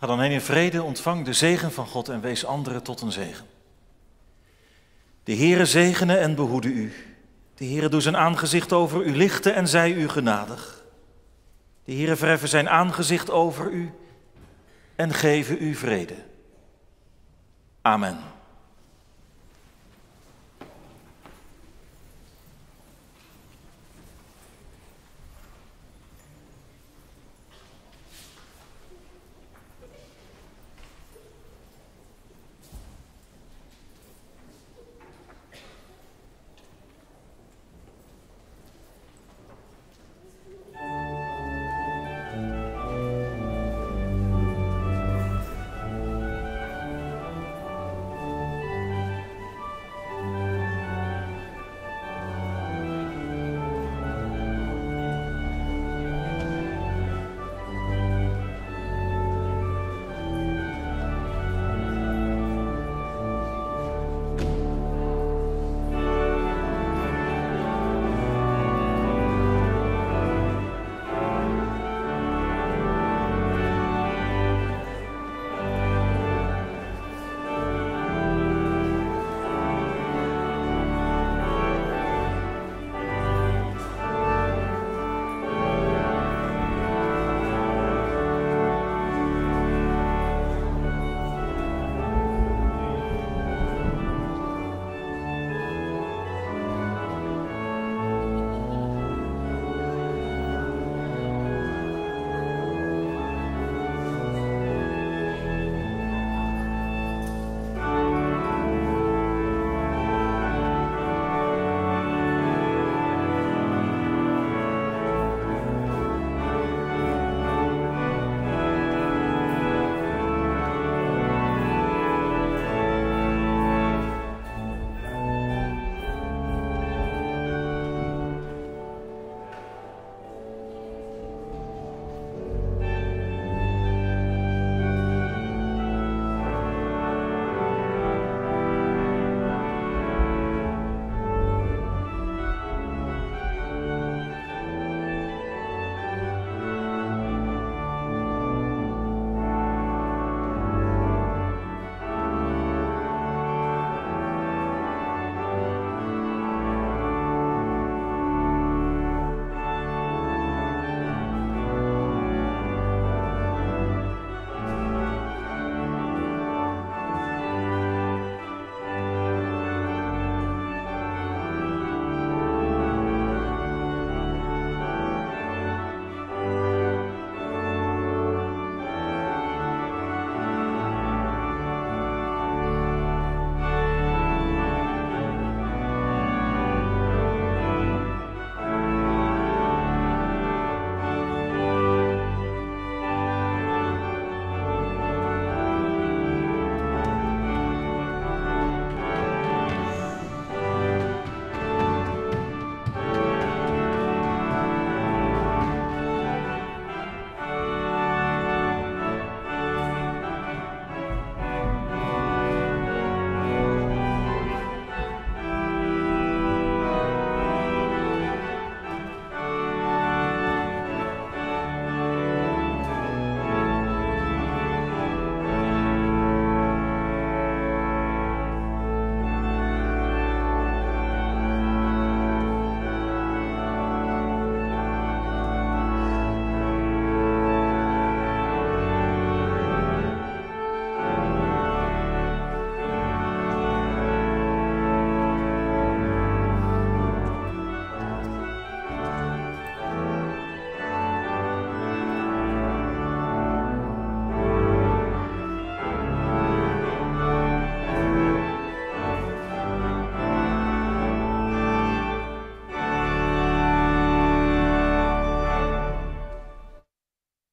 Ga dan heen in vrede, ontvang de zegen van God en wees anderen tot een zegen. De Heere zegene en behoede u. De Heere doe zijn aangezicht over u lichten en zij u genadig. De Heere verheffe zijn aangezicht over u en geven u vrede. Amen.